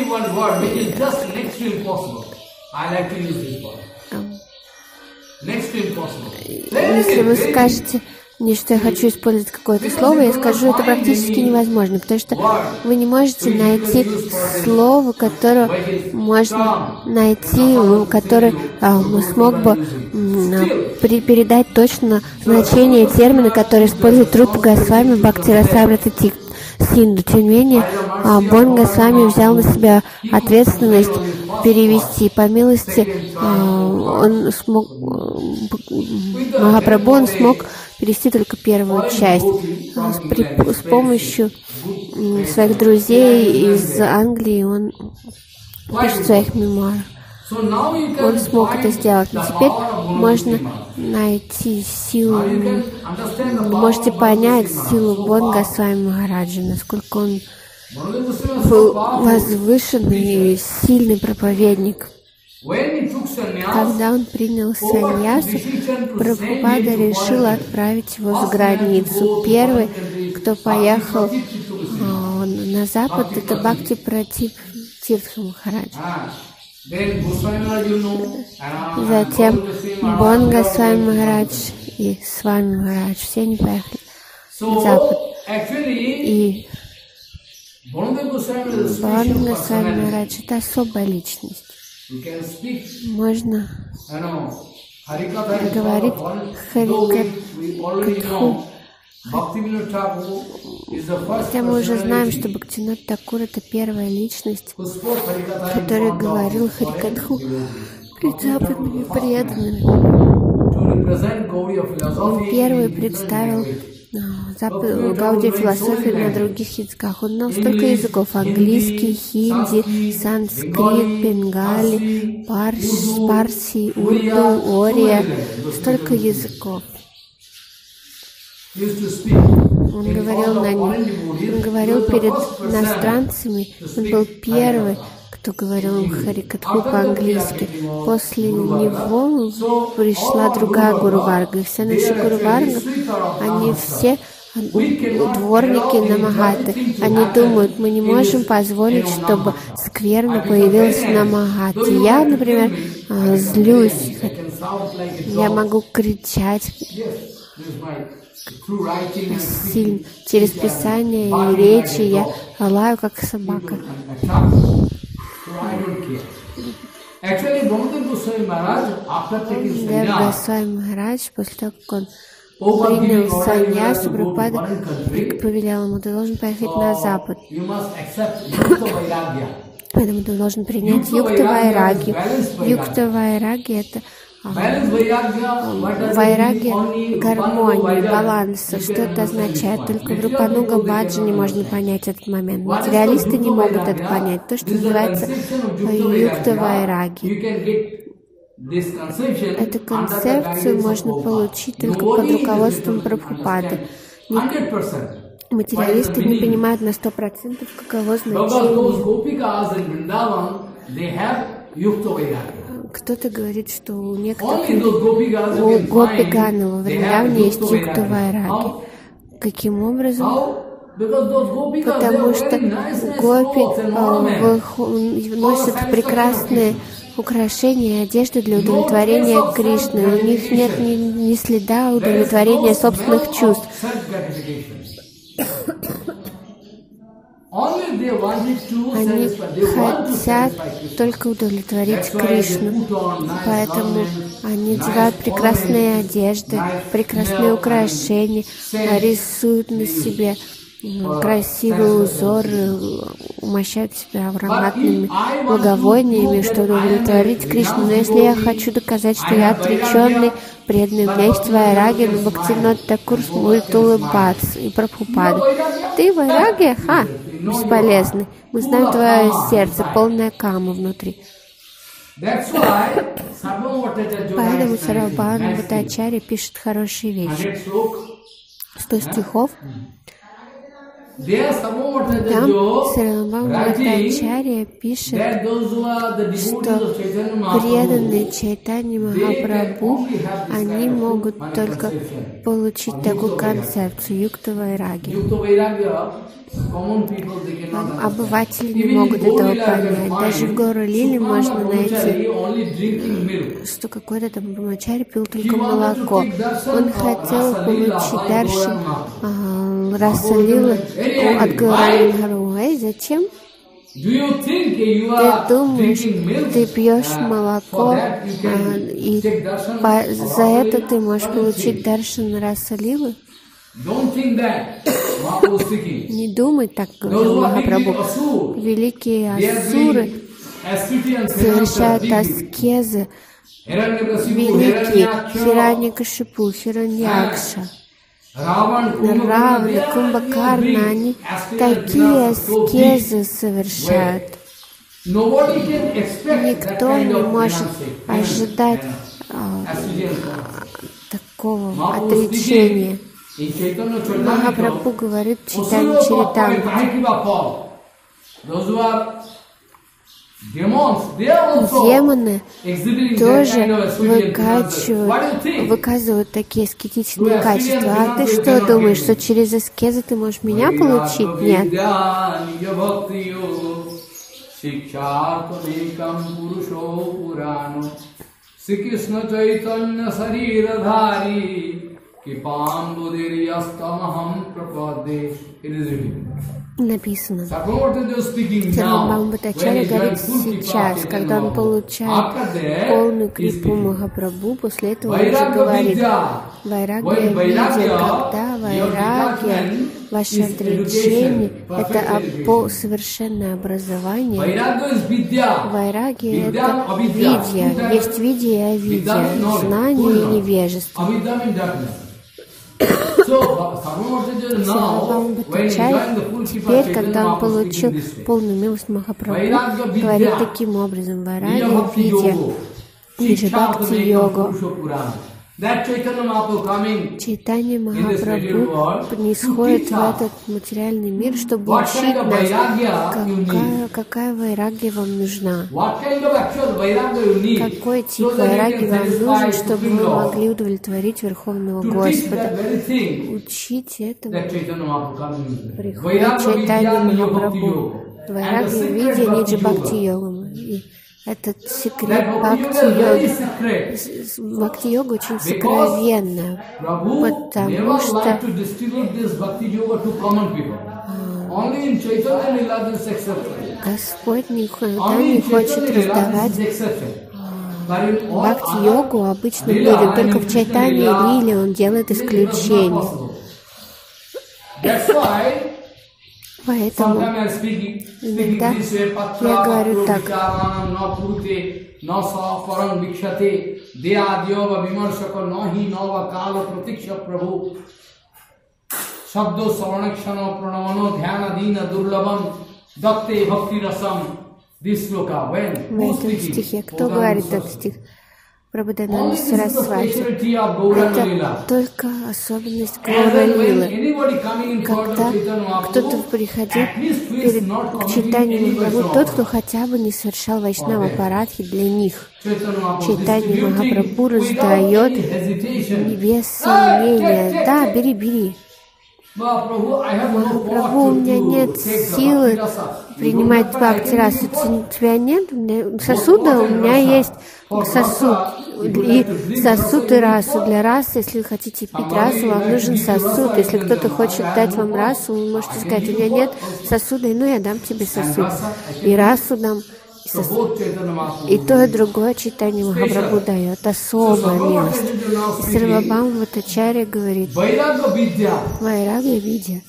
C: Если вы скажете мне, что я хочу использовать какое-то слово, я скажу, это практически невозможно, потому что вы не можете найти слово, которое можно найти, которое а, смог бы а, при, передать точно значение термина, который использует Рупа Госвами Бхактирасамрита Синду. Тем не менее, а, Бон Госвами взял на себя ответственность перевести. По милости а, он смог, Махапрабху он смог перевести только первую часть. С, при, с помощью своих друзей из Англии он пишет в своих мемуарах. Он смог это сделать. Но теперь можно найти силу, вы можете понять силу Бон Госвами Махараджа, насколько он был возвышенный и сильный проповедник. Когда он принял саньясу, Прабхупада решил отправить его за границу. Первый, кто поехал о, на запад, это Бхакти Пратип Тиртха Махарадж. Затем Бон Госвами Махарадж и Свами Махарадж. Все они поехали на запад. И Бон Госвами Махарадж — это особая личность. Можно говорить Харикатху. Хотя мы уже знаем, что Бхактивинода Такур — это первая личность, которая говорил Харикатху перед западными преданными. Он первый представил Гаудия философию на других языках. Он знал столько языков: английский, хинди, санскрит, бенгали, парс, парси, урду, ория. Столько языков. Он говорил на них. Он говорил перед иностранцами. Он был первый, кто говорил Харикатху по-английски. После него пришла другая Гуру Варга. И все наши Гуру Варга, они все дворники на Махаты. Они думают, мы не можем позволить, чтобы скверно появилась на Махате. Я, например, злюсь. Я могу кричать сильно. Через писание и речи я лаю, как собака. Дев Госвами Махарадж, после того, как он принял саньясу, Прабхупада повелел ему: ты должен поехать на запад. Поэтому ты должен принять юкта вайраги. Юкта вайраги — это вайраги гармонии, баланса. Что это означает? Только в Рупануга Баджане можно понять этот момент. Материалисты не могут это понять. То, что называется юкта вайраги. Эту концепцию можно получить только под руководством Прабхупады. Материалисты не понимают на сто процентов, каково значение. Кто-то говорит, что у некоторых у Гопи-гана во Вриндаване есть юкта вайраги. Каким образом? Потому что гопи э, носят прекрасные украшения и одежды для удовлетворения Кришны. У них нет ни, ни следа удовлетворения собственных чувств. Они хотят только удовлетворить Кришну, поэтому они надевают прекрасные одежды, прекрасные украшения, рисуют на себе красивые узоры, умощают себя ароматными благовониями, чтобы удовлетворить Кришну. Но если я хочу доказать, что я отреченный, преданный, у меня есть вайраги, но Бхактивинода Такур будет улыбаться, и Прабхупада: ты вайраги? Ха! Бесполезный. Мы знаем твое сердце, полное камы внутри. Поэтому Сарвабхавана Бхаттачарья пишет хорошие вещи. Сто стихов. Там Сарвабхавана Бхаттачарья пишет, что преданные Чайтанья Махапрабху, они могут только получить такую концепцию юкта вайраги. Обыватели не могут этого понять. Даже в Гаура Лиле можно найти, что какой-то там Брамачари пил только молоко. Он хотел получить даршан а, Раса Лилы от Гаурани Махапрабху. Зачем? Ты думаешь, ты пьешь молоко, а, и по, за это ты можешь получить даршан Раса Лилы? Не думай так, говорил Махапрабху. Великие асуры совершают аскезы. Великие Хираньякашипу, Хираньякша, Равна, Кумбакарна, они такие аскезы совершают. Никто не может ожидать а, такого отречения. Махапрабху говорит в Чайтанья Чаритамрите: демоны тоже выкачивают, выказывают такие аскетичные качества. А ты что думаешь, что через аскезы ты можешь меня получить? Нет. Написано. Сарвабхаума Бхаттачарья говорит сейчас, когда он получает полную крипу Махапрабху, после этого он уже говорит: вайрагья видя, когда вайрагья, ваше отречение, это по совершенное образование. Вайрагья — это видья, есть видья и авидья, знание и невежество. Сарвабхаума Бхаттачарья теперь, когда он получил полную милость Махапрабху, говорит таким образом: вайрагья видья, ниджа бхакти йога. Чайтанья Махапрабху нисходит в этот материальный мир, чтобы учить нас, какая, какая вайрагья вам нужна. Какой тип вайрагьи вам нужен, чтобы вы могли удовлетворить Верховного Господа. Учите этому приходит Чайтанья Махапрабху. Вайрагья видя, ниджа бхакти йога. Этот секрет бхакти-йоги. Бхакти-йога очень сокровенная, потому что Господь никогда не хочет раздавать бхакти-йогу обычным людям. Только в Чайтанье Лиле он делает исключение. Поэтому иногда я говорю так: в этом стихе, кто говорит этот стих? Прабхудананда Сарасвати. Это только особенность Гаура Лилы. Когда кто-то приходил перед читанием Махапрабху, тот, кто хотя бы не совершал вайшнава парадхи, для них Чайтанья Махапрабху раздает без сомнения: да, бери, бери. Махапрабху, у меня нет силы принимать бхакти расу. У тебя нет сосуда, у меня есть сосуд. И сосуд и расу. Для расы, если вы хотите пить расу, вам нужен сосуд. Если кто-то хочет дать вам расу, вы можете сказать: у меня нет сосуда, ну я дам тебе сосуд. И расу дам. И то, и другое Чайтанья Махапрабху дает. Особая милость. И Сарвабхаума Бхаттачарья говорит: вайрагья видья.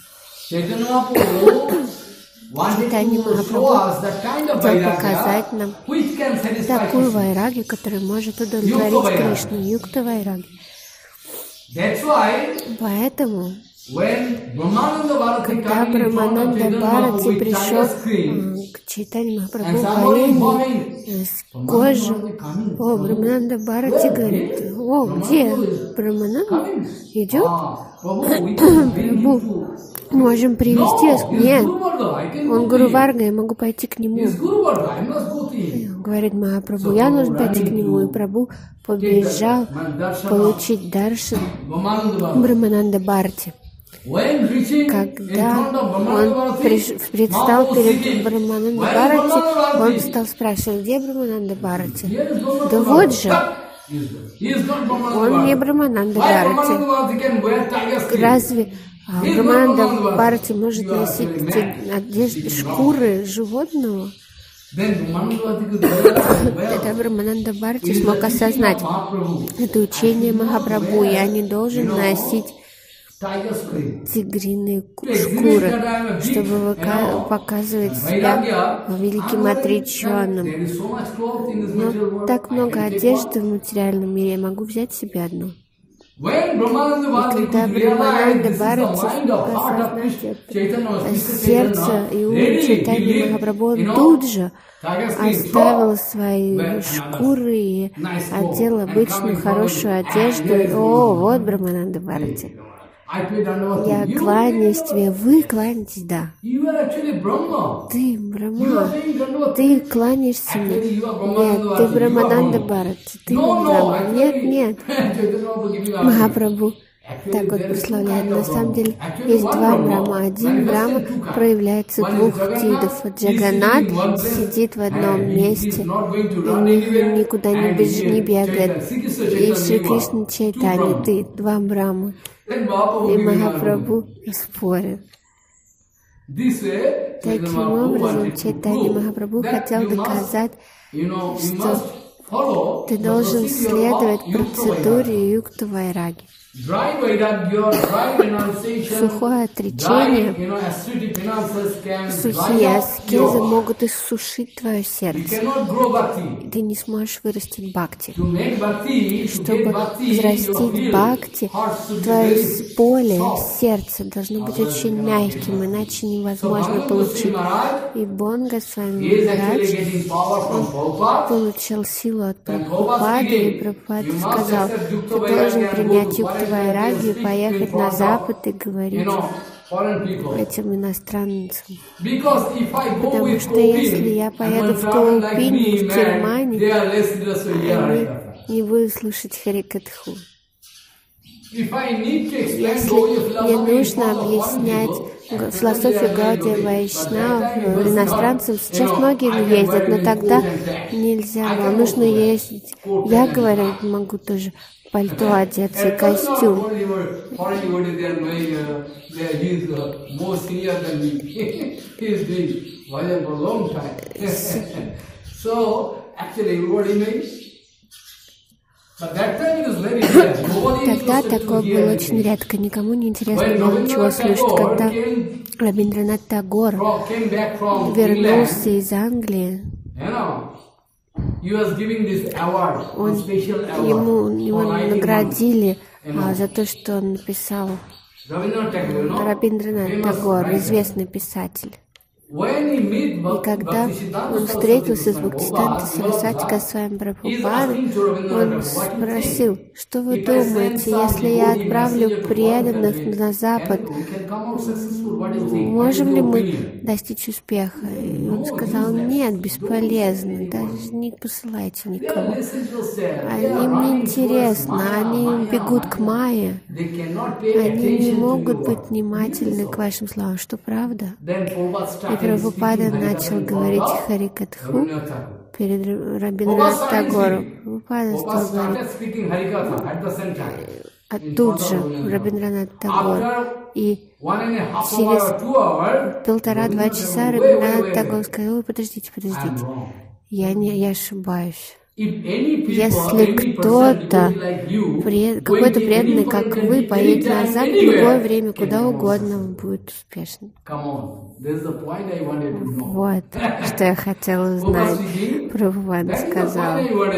C: Чайтанья Махапрабху хотел показать нам такую вайрагью, которая может удовлетворить Кришну, юкта вайрагья. Поэтому, когда Брахмананда Бхарати пришел к Чайтанье Махапрабху в олене с кожи, о, Брахмананда Бхарати говорит: о, где Брахмананда? Идет? Прабху, можем привести вас? Нет, он Гуру Варга, я могу пойти к нему. Говорит Махапрабху: я нужно пойти к нему. И Прабху побежал получить даршан Брахмананда Бхарати. Когда он предстал перед Брахмананда Бхарати, он стал спрашивать: где Брахмананда Бхарати? Да вот же, он не Брахмананда Бхарати. Разве Брахмананда Бхарати может носить одежды, шкуры животного? Тогда Брахмананда Бхарати смог осознать: это учение Махапрабху, я не должен носить тигриные шкуры, чтобы показывать себя великим отреченным. Но так много одежды в материальном мире, я могу взять себе одну.
A: When Brahmananda Bharati
C: Когда
A: could realize
C: Брахмананда
A: this is the
C: Бхарати
A: mind of heart of
C: осознать
A: Krishna,
C: это,
A: Chaitanya was Krishna
C: сердце
A: Chaitanya,
C: и ум
A: ready, he
C: Чайтаньи
A: lived,
C: Махапрабху,
A: you
C: он
A: know,
C: тут же
A: tiger skin
C: оставил
A: frock,
C: свои
A: wear
C: шкуры и
A: nice clothes,
C: одел
A: and
C: обычную
A: coming
C: хорошую
A: forward,
C: одежду.
A: and there
C: И,
A: is
C: о,
A: no-
C: вот Брахмананда Бхарати.
A: I pay Dandavat
C: Я
A: to you.
C: кланяюсь тебе, вы кланяетесь, да.
A: You are actually Brahma.
C: Ты
A: You are
C: Брахма,
A: paying Dandavat.
C: ты кланяешься мне. Нет, ты Брахмананда Бхарати, ты Брахма. Нет, нет. Махапрабху так вот прославляет. На самом деле есть два Брахма. Один Брахма проявляется двух видов. Джаганнат сидит в одном месте и ни- никуда не, беж, не бегает. И Шри Кришна Чайтанья, ты два Брахмы. И Махапрабху спорит. Таким образом, Чайтанья Махапрабху хотел доказать, что ты должен следовать процедуре Юкта Вайраги. Сухое отречение, сухие аскезы могут иссушить твое сердце. Ты не сможешь вырастить бхакти. Чтобы взрастить бхакти, твое поле, сердце должно быть очень мягким, иначе невозможно получить. И Бонга с вами Махарадж получил силу от Прабхупады, и Прабхупада сказал, ты должен принять Юкта Вайраги и поехать на Запад и говорить этим иностранцам. Потому что если я поеду в Каупини, в Германии, они не будут слушать Харикатху. Если мне нужно объяснять философию Гаудия Вайшнав иностранцам, сейчас многие ездят, но тогда нельзя, было. Нужно ездить. Я, говорю, могу тоже пальто одеться и костюм. Тогда такое было очень редко, никому не интересно было ничего слушать. Когда Рабиндранат Тагор вернулся из Англии, он, ему, его наградили а, за то, что он написал. Рабиндранат Тагор, известный писатель. И когда он встретился с Бхактисиданта Сарасвати Госвами Прабхупадой, он спросил, что вы думаете, если я отправлю преданных на Запад, можем ли мы достичь успеха? И он сказал, нет, бесполезно, даже не посылайте никого. Они мне интересны, они бегут к Майе, они не могут быть внимательны к вашим словам, что правда? И Прабхупада начал говорить Харикатху перед Рабиндранат Тагором. Прабхупада стал говорить, а тут же Рабиндранат Тагор. И через полтора-два часа Рабиндранат Тагор сказал, ой, подождите, подождите, я, не, я ошибаюсь. Если кто-то, какой-то преданный, как вы, поедет назад в любое время, куда угодно, он будет успешным. Вот, что я хотела узнать. Прабхупада сказал.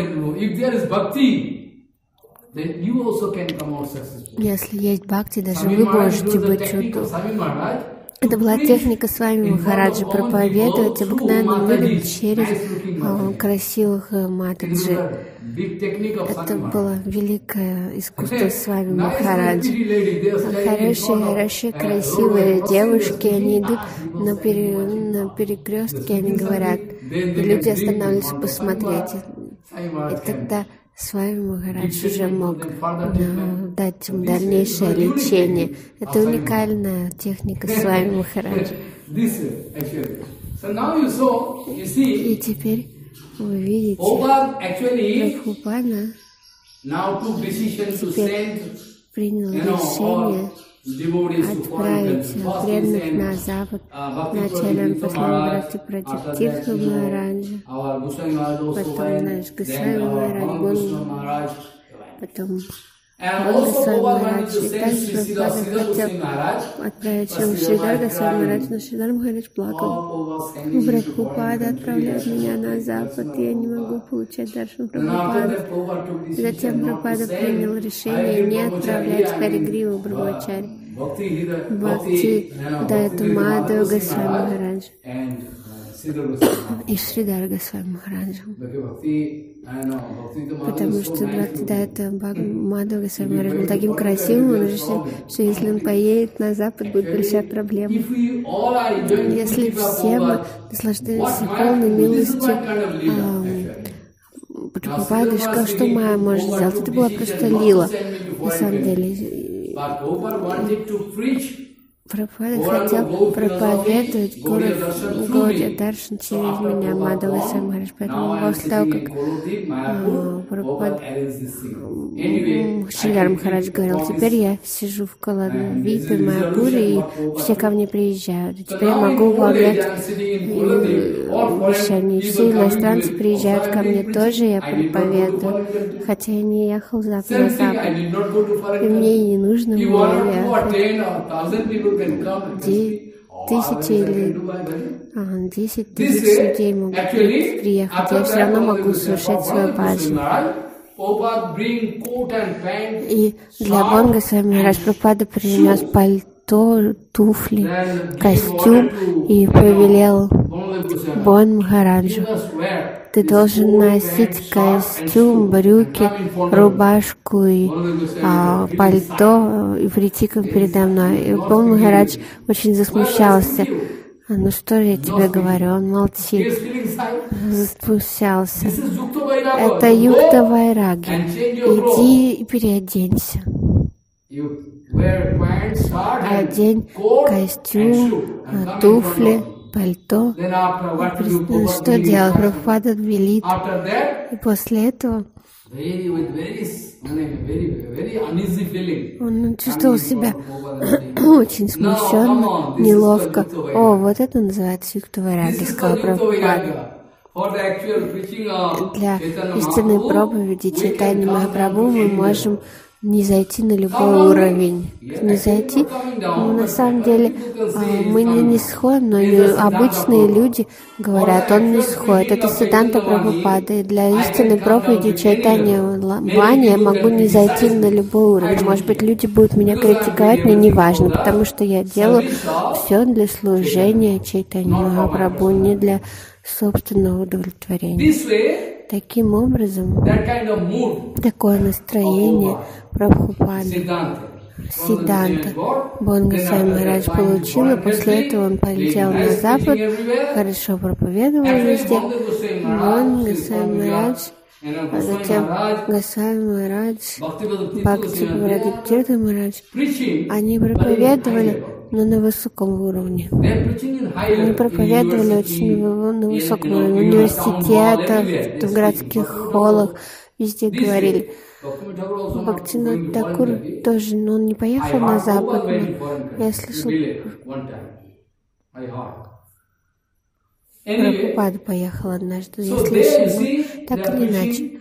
C: Если есть бхакти, даже вы можете быть чудом. Это была техника с вами Махараджа проповедовать обыкновенным людям через э, красивых э, матаджи. Это было великое искусство с вами Махараджа. Хорошие, хорошие, красивые девушки, они идут на, пере, на перекрестке, они говорят, и люди останавливаются посмотреть. И тогда с вами Махарадж уже мог да, дать им дальнейшее лечение. Это уникальная техника с вами Махарадж. И теперь вы видите, Прабхупада теперь принял решение отправить преданных на Запад. Вначале он послал Бхакти против Тиртха Махараджа, потом наш Госвами Махарадж, потом Бон Госвами Махарадж. И также Прабхупада хотел отправить Шрилу Шридар Госвами Махарадж, но Шридар Махарадж плакал. Прабхупада отправляет меня на Запад, я не могу получать даршан Прабхупады. Затем Прабхупада принял решение не отправлять Харигриву Брахмачари, Бхакти Дайату Мадхава Госвами Махараджа и Шридар Госвами Махараджа. Потому что Бхактидайта Мадхава Госвами Махарадж был таким красивым, он решил, что если он поедет на Запад, будет большая проблема. Если все мы наслаждаемся полной милостью Прабхупады, что, что Майя может сделать? Это была просто лила, на самом деле. Прабхупада хотел проповедовать Гаудия Даршан через меня, Мадхава Госвами Махарадж. Поэтому после того, как Прабхупада Шридар Махарадж говорил, теперь я сижу в Каладвипе, Майяпуре, и все ко мне приезжают. И теперь я могу выполнять обещания. Все иностранцы приезжают ко мне тоже, я проповедую. Хотя я не ехал на Запад. И мне и не нужно было ехать. Тысячи или ага, десять тысяч людей могут приехать. Я все равно могу совершать свою баджан. И для Бон Госвами Махарадж Прабхупада принес пальто, туфли, костюм и повелел Бон Махараджу: ты должен носить костюм, брюки, рубашку и а, пальто и прийти к передо мной. И Бон Махарадж очень засмущался. Ну что же я тебе говорю, он молчит. Засмущался. Это юкта вайраги. Иди и переоденься. Одень костюм, туфли, пальто. Что делать? Прабхупада велит. И после этого он чувствовал себя очень смущенно, неловко. О, вот это называется юкта вайраги, сказал Прабхупада. Для истинной проповеди Чайтаньи Махапрабху мы можем не зайти на любой уровень. Не зайти, на самом деле, мы не нисходим, но обычные люди говорят, он не сходит. Это Сиддханта Прабхупада. И для истинной проповеди Чайтаньи Вани я могу не зайти на любой уровень. Может быть, люди будут меня критиковать, мне не важно, потому что я делаю все для служения Чайтаньи Махапрабху, не для собственного удовлетворения. Таким образом, такое настроение Прабхупады, Сиддханта, Бон Госвами Махарадж получил, и после этого он полетел на Запад, хорошо проповедовал везде. Бон Госвами Махарадж, а затем Госвами Махарадж, Бхактивинода Махарадж, они проповедовали, но на высоком уровне. Они проповедовали очень на высоком уровне. В университетах, в городских холлах, везде говорили. Бхактивинода Тхакур тоже, но он не поехал на Запад. Я слышал, Прабхупада поехал однажды, я слышал, так или иначе.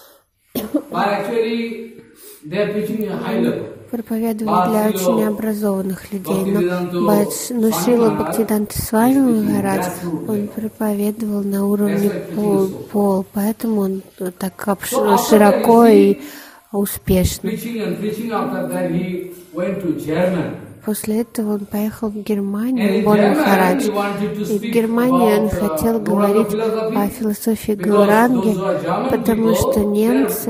C: Проповедовали для очень образованных людей, но, Бадж, но Шрила Бхактидайта Свами Махарадж, он проповедовал на уровне пол, пол, поэтому он так широко и успешно. После этого он поехал в Германию, Бон Махарадж. И в Германии он хотел говорить о философии Гауранги, потому что немцы,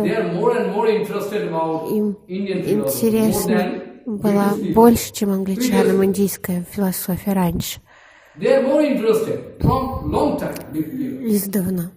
C: им интересно была больше, чем англичанам, индийская философия раньше. Издавна.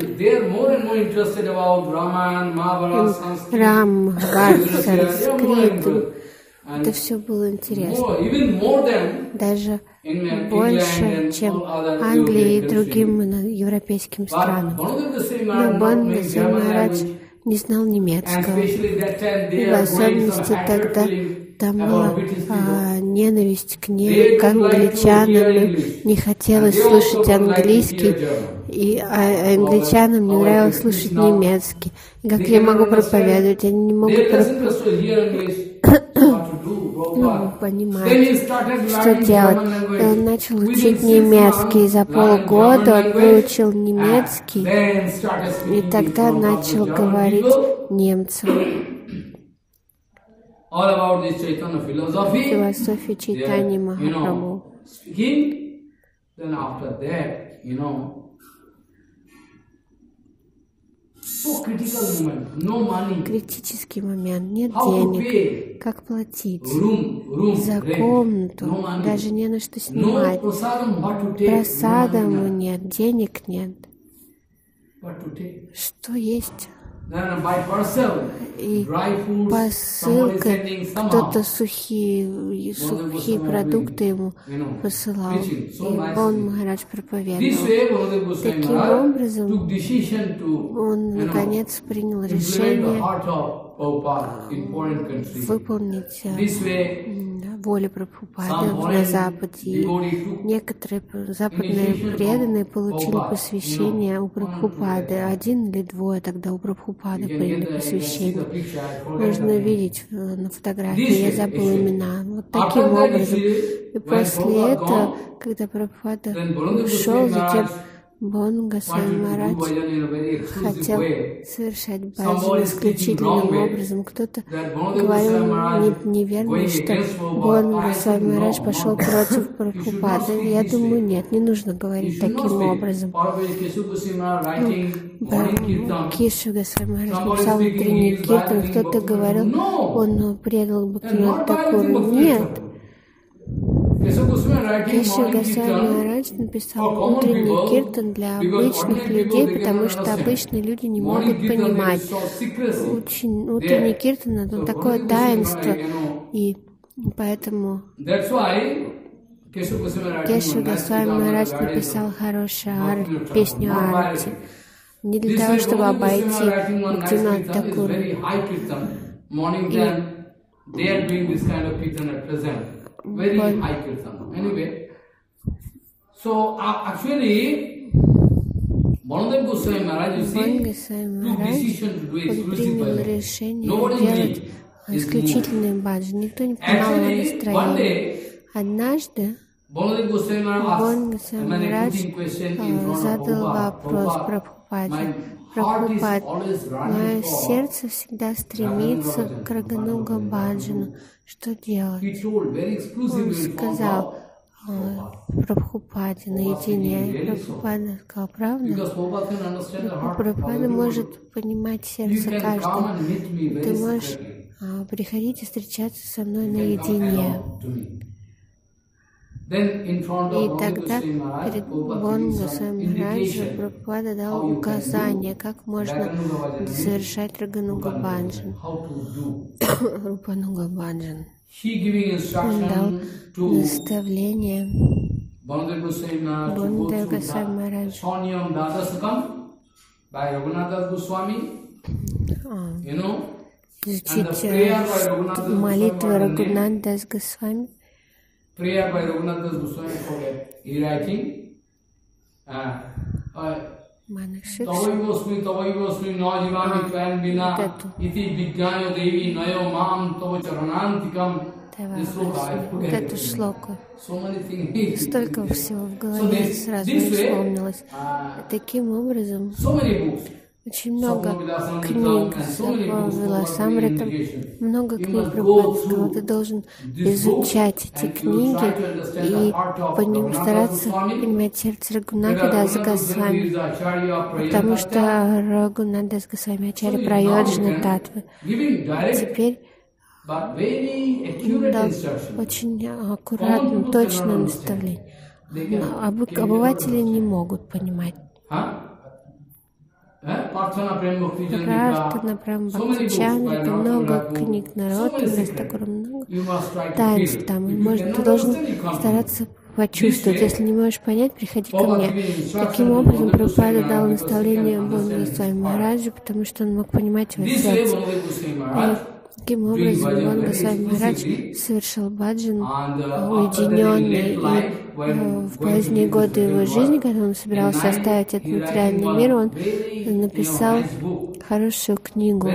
C: Рам, Махабхарат, Санскрит. Это все было интересно. Даже больше, чем Англии и другим европейским странам. Но Бон Госвами Махарадж не знал немецкого. И в особенности тогда там была а, ненависть к, не, к англичанам, не хотелось слышать английский, и а, англичанам не нравилось слушать немецкий. И как я могу проповедовать? Они не могут проповедовать. Ну, понимаете, что делать. И он начал учить немецкий. За полгода он выучил немецкий, и тогда начал говорить немцам. Философия Чайтаньи Махапрабху. Критический момент. Нет денег. Как платить? За комнату. Даже не на что снимать. Просадому нет. Денег нет. Что есть? И посылкой кто-то сухие, сухие продукты ему посылал. И Бон Махарадж проповедовал. Таким образом, он наконец принял решение выполнить волю Прабхупады на Западе. И некоторые западные преданные получили посвящение у Прабхупады. Один или двое тогда у Прабхупады приняли посвящение. Можно видеть на фотографии, я забыла имена. Вот таким образом. И после этого, когда Прабхупада ушел, затем Бон Госвами Махарадж хотел совершать баджан исключительным образом. Кто-то говорил неверно, что Бон Госвами Махарадж пошел против Прабхупады. Я думаю, нет, не нужно говорить таким образом. Кешу Госвами Махарадж написал утренний киртан, кто-то говорил, он предал Бхактивинода Тхакуру. Нет. Кешу Госвами Махарадж написал утренний киртан для обычных людей, потому что обычные люди не могут понимать. Очень, утренний киртан — это такое таинство, и поэтому Кешу Госвами Махарадж написал хорошую ар... песню Арати. Не для того, чтобы обойти Бхактивинода Тхакура.
A: Very high kirtan. Anyway, so uh, actually, Baladev Goswami Maharaj, you see, took decision to do exclusive bhajan. Nobody knew. Исключительный баджан. Никто не понимал его настроение. Однажды Бон Госвами Махарадж задал вопрос Прабхупаде. Прабхупад, мое сердце всегда стремится к Рагануга баджану. Что делать? Он сказал Прабхупаде наедине. И Прабхупада сказал, правда? Прабхупада может понимать сердце каждого. Ты можешь а, приходить и встречаться со мной наедине. И тогда перед Бон Госвами Махараджем Прабхупада дал указание, как можно совершать Рагануга баджан, Рупануга баджан. Он дал наставление Бон Госвами Махараджу изучить молитву Рагунат Дас Госвами. Prayer by Raghunath Das Goswami for he writing uh, uh, Tavai Goswami Tavai Goswami no jivami tvayan bina iti vigyanyo devi nayo mam tava charanantikam. Вот эту шлоку. Столько всего в голове сразу вспомнилось. Таким образом, очень много книг Виласамритам, много книг Прабхупады. Ты должен изучать эти книги и по ним стараться понимать сердце Рагунатха Даса Госвами, потому что Рагунат Дас Госвами Ачарья Прайоджана Татвы. Теперь он дал очень аккуратно, точное наставление. Обыватели не могут понимать. Прартана Прем Бхактичан, это много книг народ, у нас такое много таинств там. И может, ты должен стараться
C: почувствовать. Если не можешь понять, приходи ко мне. Таким образом, Прабхупада дал наставление Бонга Госвами Махараджу, потому что он мог понимать его сердце. И таким образом, Бонга Госвами Махарадж совершил баджан уединенный, и в поздние годы его жизни, когда он собирался оставить этот материальный мир, он написал хорошую книгу.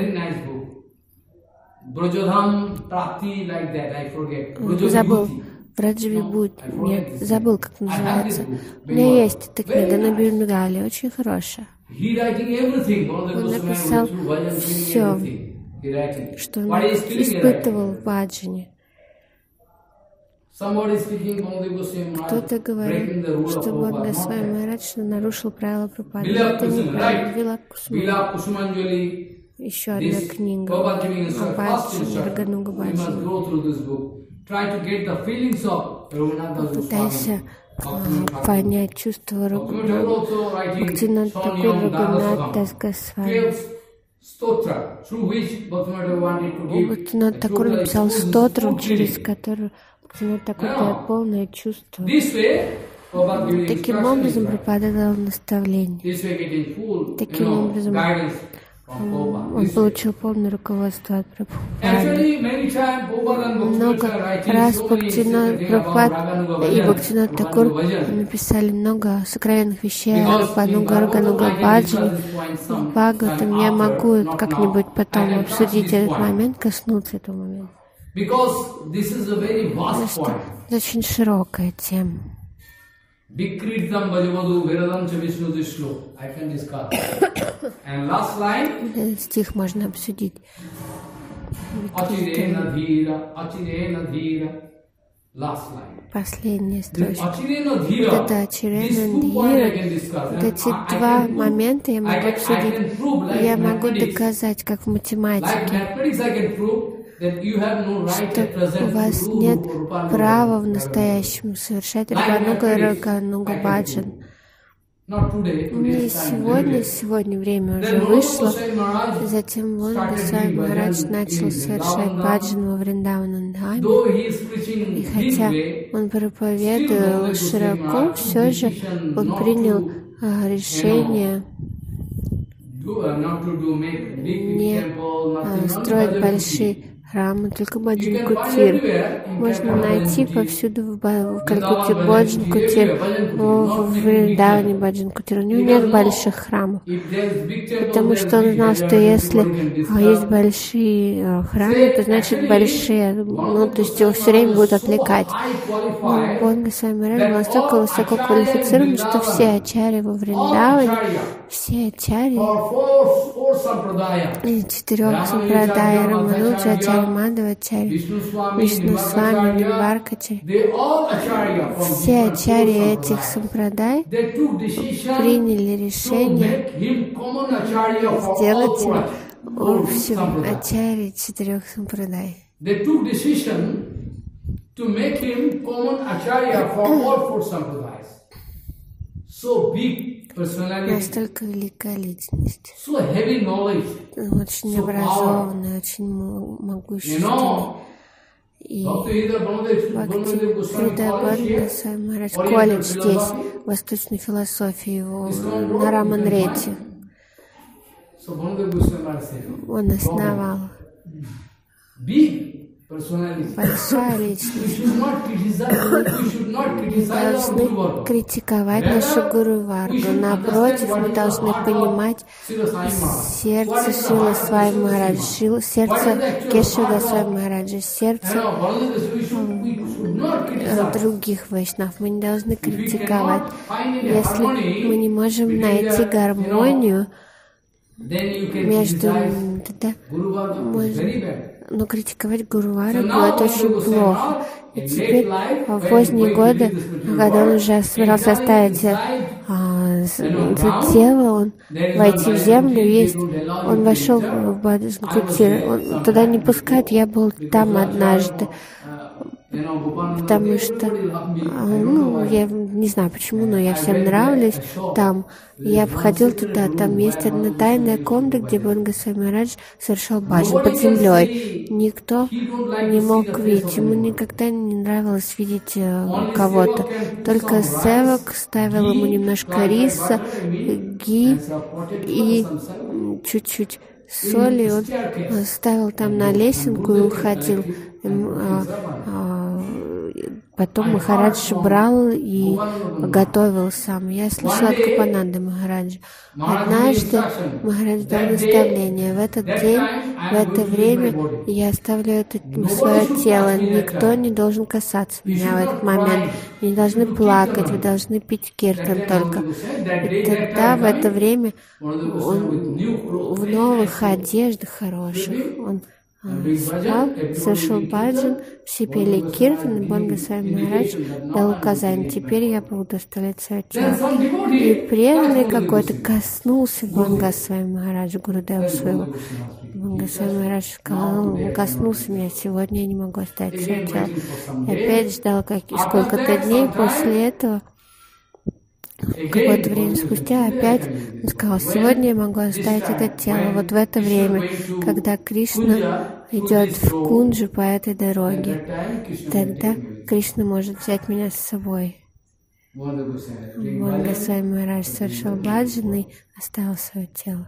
C: Забыл. Враджавибхути. Нет, забыл, как называется. У меня есть эта книга на Бенгале, очень хорошая. Он написал все, что он испытывал в баджане. Кто-то говорит, что Бонга Госвами Махарадж нарушил правила Прабхупады. Это неправильно. Вила Кусуманджали. Еще одна книга о баджане, Рагануга баджане. Пытайся а, понять чувство Бхактивинода Тхакур Рагунат Дас Госвами. Бхактивинод Тхакур написал стотру, через которую Бхактивинод Тхакур дает полное чувство. Таким образом, Прабхупада дал наставление. Таким образом, он получил полное руководство от Прабхупады. Много раз Бхактивинод Прабхупад и Бхактивинод Тхакур написали много сокровенных вещей о Рупануга Рагануга баджане. В Бхагаватам я могу как-нибудь потом обсудить этот момент, коснуться этого момента. Потому что это очень широкая тема. Этот стих можно обсудить. Последняя строчка. Вот это Ачирена Дхира. Вот эти два момента я могу обсудить. Я могу доказать, как в математике, что у вас нет права в настоящем совершать Рагануга Рагануга баджан. Не сегодня, сегодня время уже вышло. Затем Бонга Госвами Махарадж начал совершать баджан во Вриндаванандхаме. И хотя он проповедовал широко, все же он принял а, решение не а, строить большие храмы, только баджан кутир. Можно найти повсюду в, в Калькутте баджан кутир, в Вриндаване баджан кутир. У него нет больших храмов, потому что он знал, что если есть большие храмы, то значит большие, ну, то есть его все время будут отвлекать. Но Бонга Госвами Махарадж был настолько высоко квалифицирован, что все ачарьи во Вриндаване, все ачарьи из четырех сампрадай, Рамануджа, Ачарья Мадхава, Ачарья Вишну Свами, Нимбаркачарья, все ачарьи этих сампрадай приняли решение сделать его общим ачарьей четырех сампрадай. Настолько великая личность, очень образованный, очень могущественный. И Бхактивинода Госвами Махарадж колледж здесь, восточной философии, его на Раман-Ретти. Он основал. Большая личность. Мы должны критиковать нашу Гуру Варгу. Напротив, мы должны понимать сердце Шрила Госвами Махараджа, сердце Кешава Госвами Махараджа, сердце других вайшнав. Мы не должны критиковать. Если мы не можем найти гармонию между... Тогда можем... Но критиковать Гуру Варгу — это очень плохо. И теперь, в поздние годы, когда он уже собирался оставить а, это тело, он войти в землю, есть, он вошел в Баджан Кутир, он туда не пускают, я был там однажды. потому что, ну, я не знаю почему, но я всем нравлюсь там. Я входил туда, там есть одна тайная комната, где Бонго Госвами Махарадж совершал баджан под землей. Никто не мог видеть, ему никогда не нравилось видеть кого-то. Только севак ставил ему немножко риса, ги и чуть-чуть соли. Он ставил там на лесенку и уходил. Потом Махарадж брал и готовил сам. Я слышала от Капананды Махараджа. Однажды Махарадж дал наставление. В этот день, в это время я оставлю это свое тело. Никто не должен касаться меня в этот момент. Вы не должны плакать, вы должны пить киртан только. И тогда, в это время, он в новых одеждах хороших. Он спал, совершил баджан, все пели киртан, и Бонго Госвами Махарадж дал указание: теперь я буду оставлять свое тело. И преданный какой-то коснулся Бонго Госвами Махараджа, Гурудева своего. Бонго Госвами Махарадж сказал: коснулся меня, сегодня я не могу оставить свое тело. И опять ждал как... сколько-то дней после этого. Какое-то время спустя опять он сказал: сегодня я могу оставить это тело. Вот в это время, когда Кришна идет в Кунджу по этой дороге, тогда Кришна может взять меня с собой. Бонго Госвами Махарадж совершил баджан и оставил свое тело.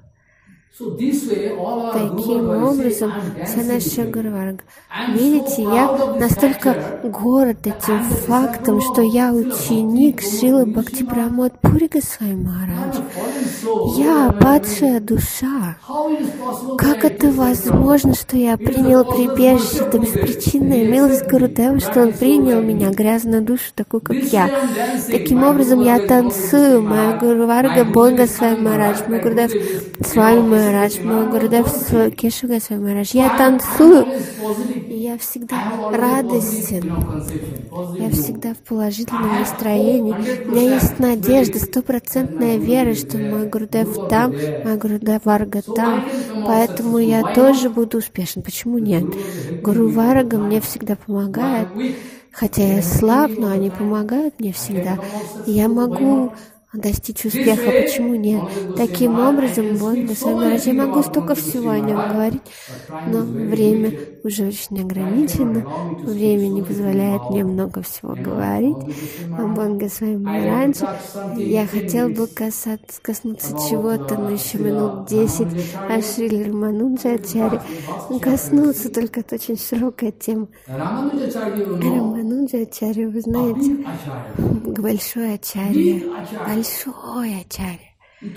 C: Таким образом, вся наша Гурварга. Видите, я настолько горд этим фактом, что я ученик Шрилы Бхактипрамод Пури Госвами Махараджа. Я падшая душа. Как это возможно, что я принял прибежище? Это беспричинная милость Гурудева, что он принял меня, грязную душу, такую, как я. Таким образом, я танцую. Моя Гурварга Бонго Госвами Махарадж, мой Гурудев с вами, мой Махарадж, мой Гурудев Кешава Госвами Махарадж. Я танцую, и я всегда радостен. Я всегда в положительном настроении. У меня есть надежда, стопроцентная вера, что мой Гурудев там, мой Гурудев Варга там. Поэтому я тоже буду успешен. Почему нет? Гуру Варга мне всегда помогает. Хотя я слаб, но они помогают мне всегда. И я могу достичь успеха, почему нет? Таким образом, Бонго Госвами Махарадж, я могу столько всего о нем говорить, но время уже очень ограничено, время не позволяет мне много всего говорить. О Бонго Госвами Махарадже я хотел бы касаться, коснуться чего-то, но еще минут десять о Шриле Рамануджачарье. Коснуться, только это очень широкая тема. Рамануджачарья, вы знаете, большой ачарья. Большой ачарья.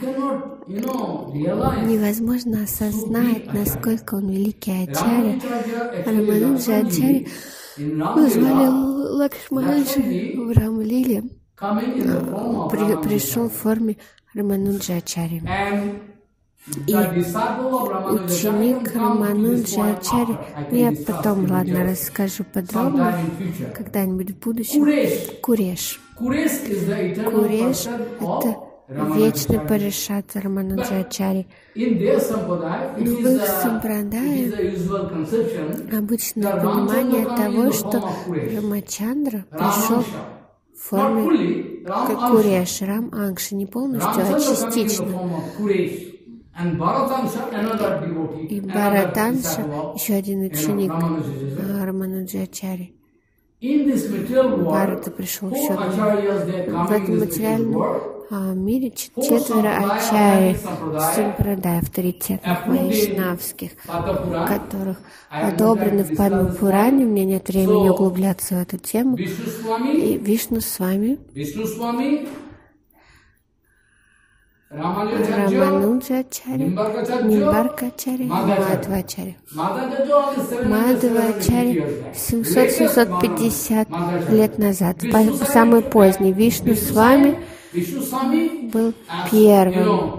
C: Невозможно осознать, насколько он великий ачарья. Рамануджачарья назвали Лакшманджи в Рамлиле. При, пришел в форме Рамануджачарьи. И ученик Рамануджачарьи, ну я потом, ладно, расскажу подробно, когда-нибудь в будущем, Куреш. Куреш — это вечный паришат Рамануджачарьи. В их сампрадае обычное понимание того, что Рамачандра пришел в форме как Куреш, Рам Ангши, не полностью, а частично. И Бхаратанша, еще один ученик Рамануджачарьи. Бхарата пришел еще один. В этом материальном а, мире четверо ачарьев, сампрадай, авторитетных, вайшнавских, которых одобрены в Падма-пуране. У меня нет времени углубляться в эту тему. И Вишну с вами. Рамануджачарья, Нимбаркачарья, Мадхвачарья. Мадхвачарья семьсот-семьсот пятьдесят лет назад, самый поздний. Вишну с вами был первым.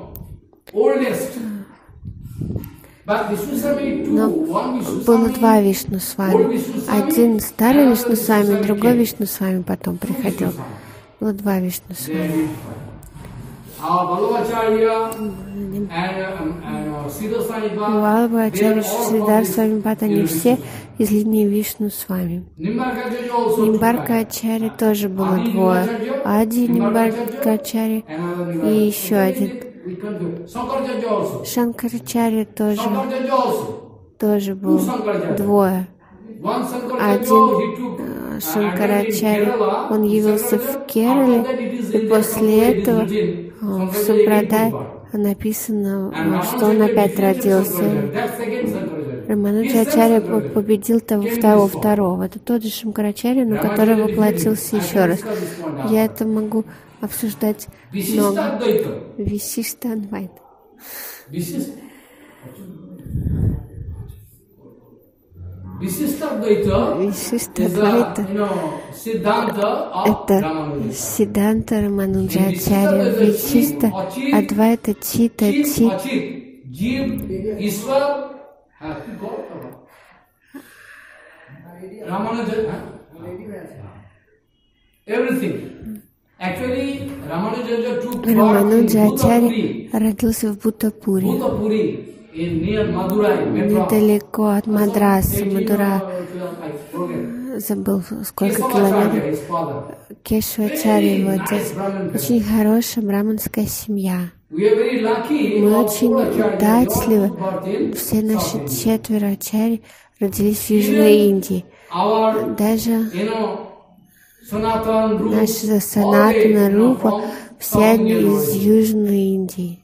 C: Но было два Вишну с вами. Один старый Вишну с вами, другой Вишну с вами потом приходил. Было два Вишну с вами. Валабхачарья, Сридар Свамипад, они все из линии Вишну с вами. Нимбаркачарья тоже было двое. Ади Нимбаркачарья и еще один. Шанкарачарья тоже, тоже был двое. Один Шанкарачарья, он явился в Керале, и после этого в Сампрадай написано, что он опять родился. Рамануджачарья победил того второго, второго. Это тот же Шанкарачарья, но который воплотился еще раз. Я это могу обсуждать много. Висишта Адвайта.
A: Висишта Адвайта — это Сиддханта Рамануджачарья. Висишта Адвайта Чита Чит. Рамануджачарья родился в Бутапуре, недалеко от Мадраса, Мадура, забыл сколько километров. Кешвачарья, его отец. Очень хорошая браманская семья. Мы очень удачливы. Все наши четверо ачарьи родились в Южной Индии. Даже наша Санатана Рупа, все они из Южной Индии.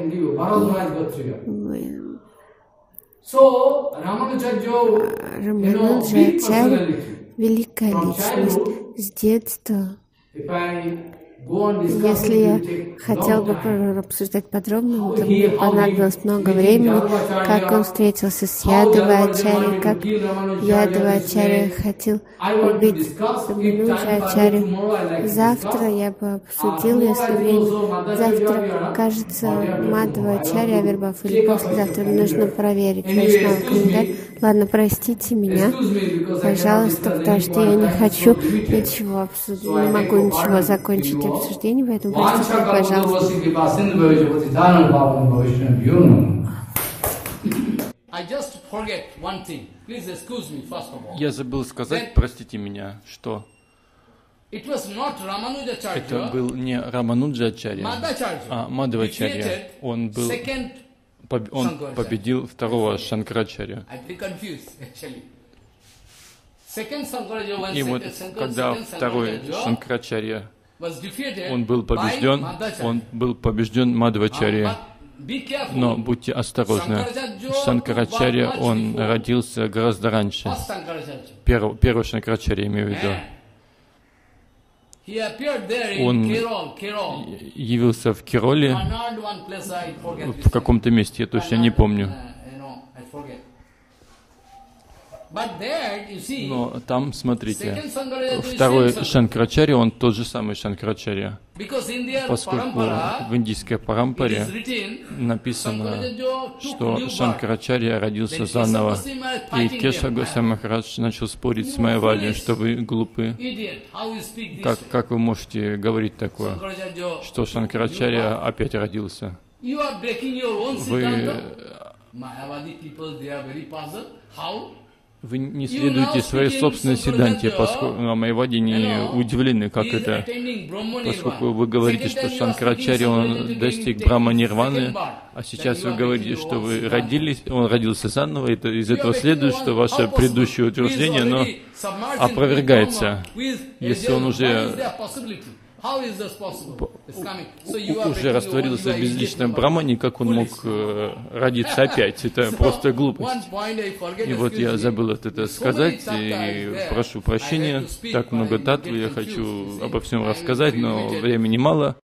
A: Рамануджачарья — великая личность с детства. Если я хотел бы обсуждать подробно, то мне понадобилось много времени, как он встретился с Ядавачарьей, как Ядавачарья хотел убить Рамануджачарью. Завтра я бы обсудил, если время. Завтра, кажется, Мадхавачарья Авирбхав, или послезавтра нужно проверить Вайшнава календарь. Ладно, простите меня, пожалуйста, потому что я не хочу ничего обсудить, не могу ничего закончить обсуждение, поэтому простите, пожалуйста.
B: Я забыл сказать, простите меня, что это был не Рамануджачарья, а Мадхавачарья. Он был, он победил второго Шанкарачарью. И вот когда второй Шанкарачарья, он был побежден, он был побежден Мадхавачарьей. Но будьте осторожны, Шанкарачарья, он родился гораздо раньше. Первый, первый Шанкарачарья, имею в виду. Он явился в Кероле, в каком-то месте, я точно не помню. Но там, смотрите, второй Шанкарачарья, он тот же самый Шанкарачарья, поскольку в индийской парампаре написано, что Шанкарачарья родился заново, и Кешава Госвами Махарадж начал спорить с Майявади, что вы глупы. Как, как вы можете говорить такое, что Шанкарачарья опять родился? Вы... Вы не следуете своей собственной сиддханте, поскольку Майявади не удивлены, как это, поскольку вы говорите, что Шанкарачарья, он достиг Брахма-нирваны, а сейчас вы говорите, что вы родились, он родился заново, и из этого следует, что ваше предыдущее утверждение, оно опровергается, если он уже уже растворился в безличном Брахмане, как он мог э, родиться опять? Это просто глупость. И вот я забыл это сказать, и прошу прощения. Так много татвы, я хочу обо всем рассказать, но времени мало.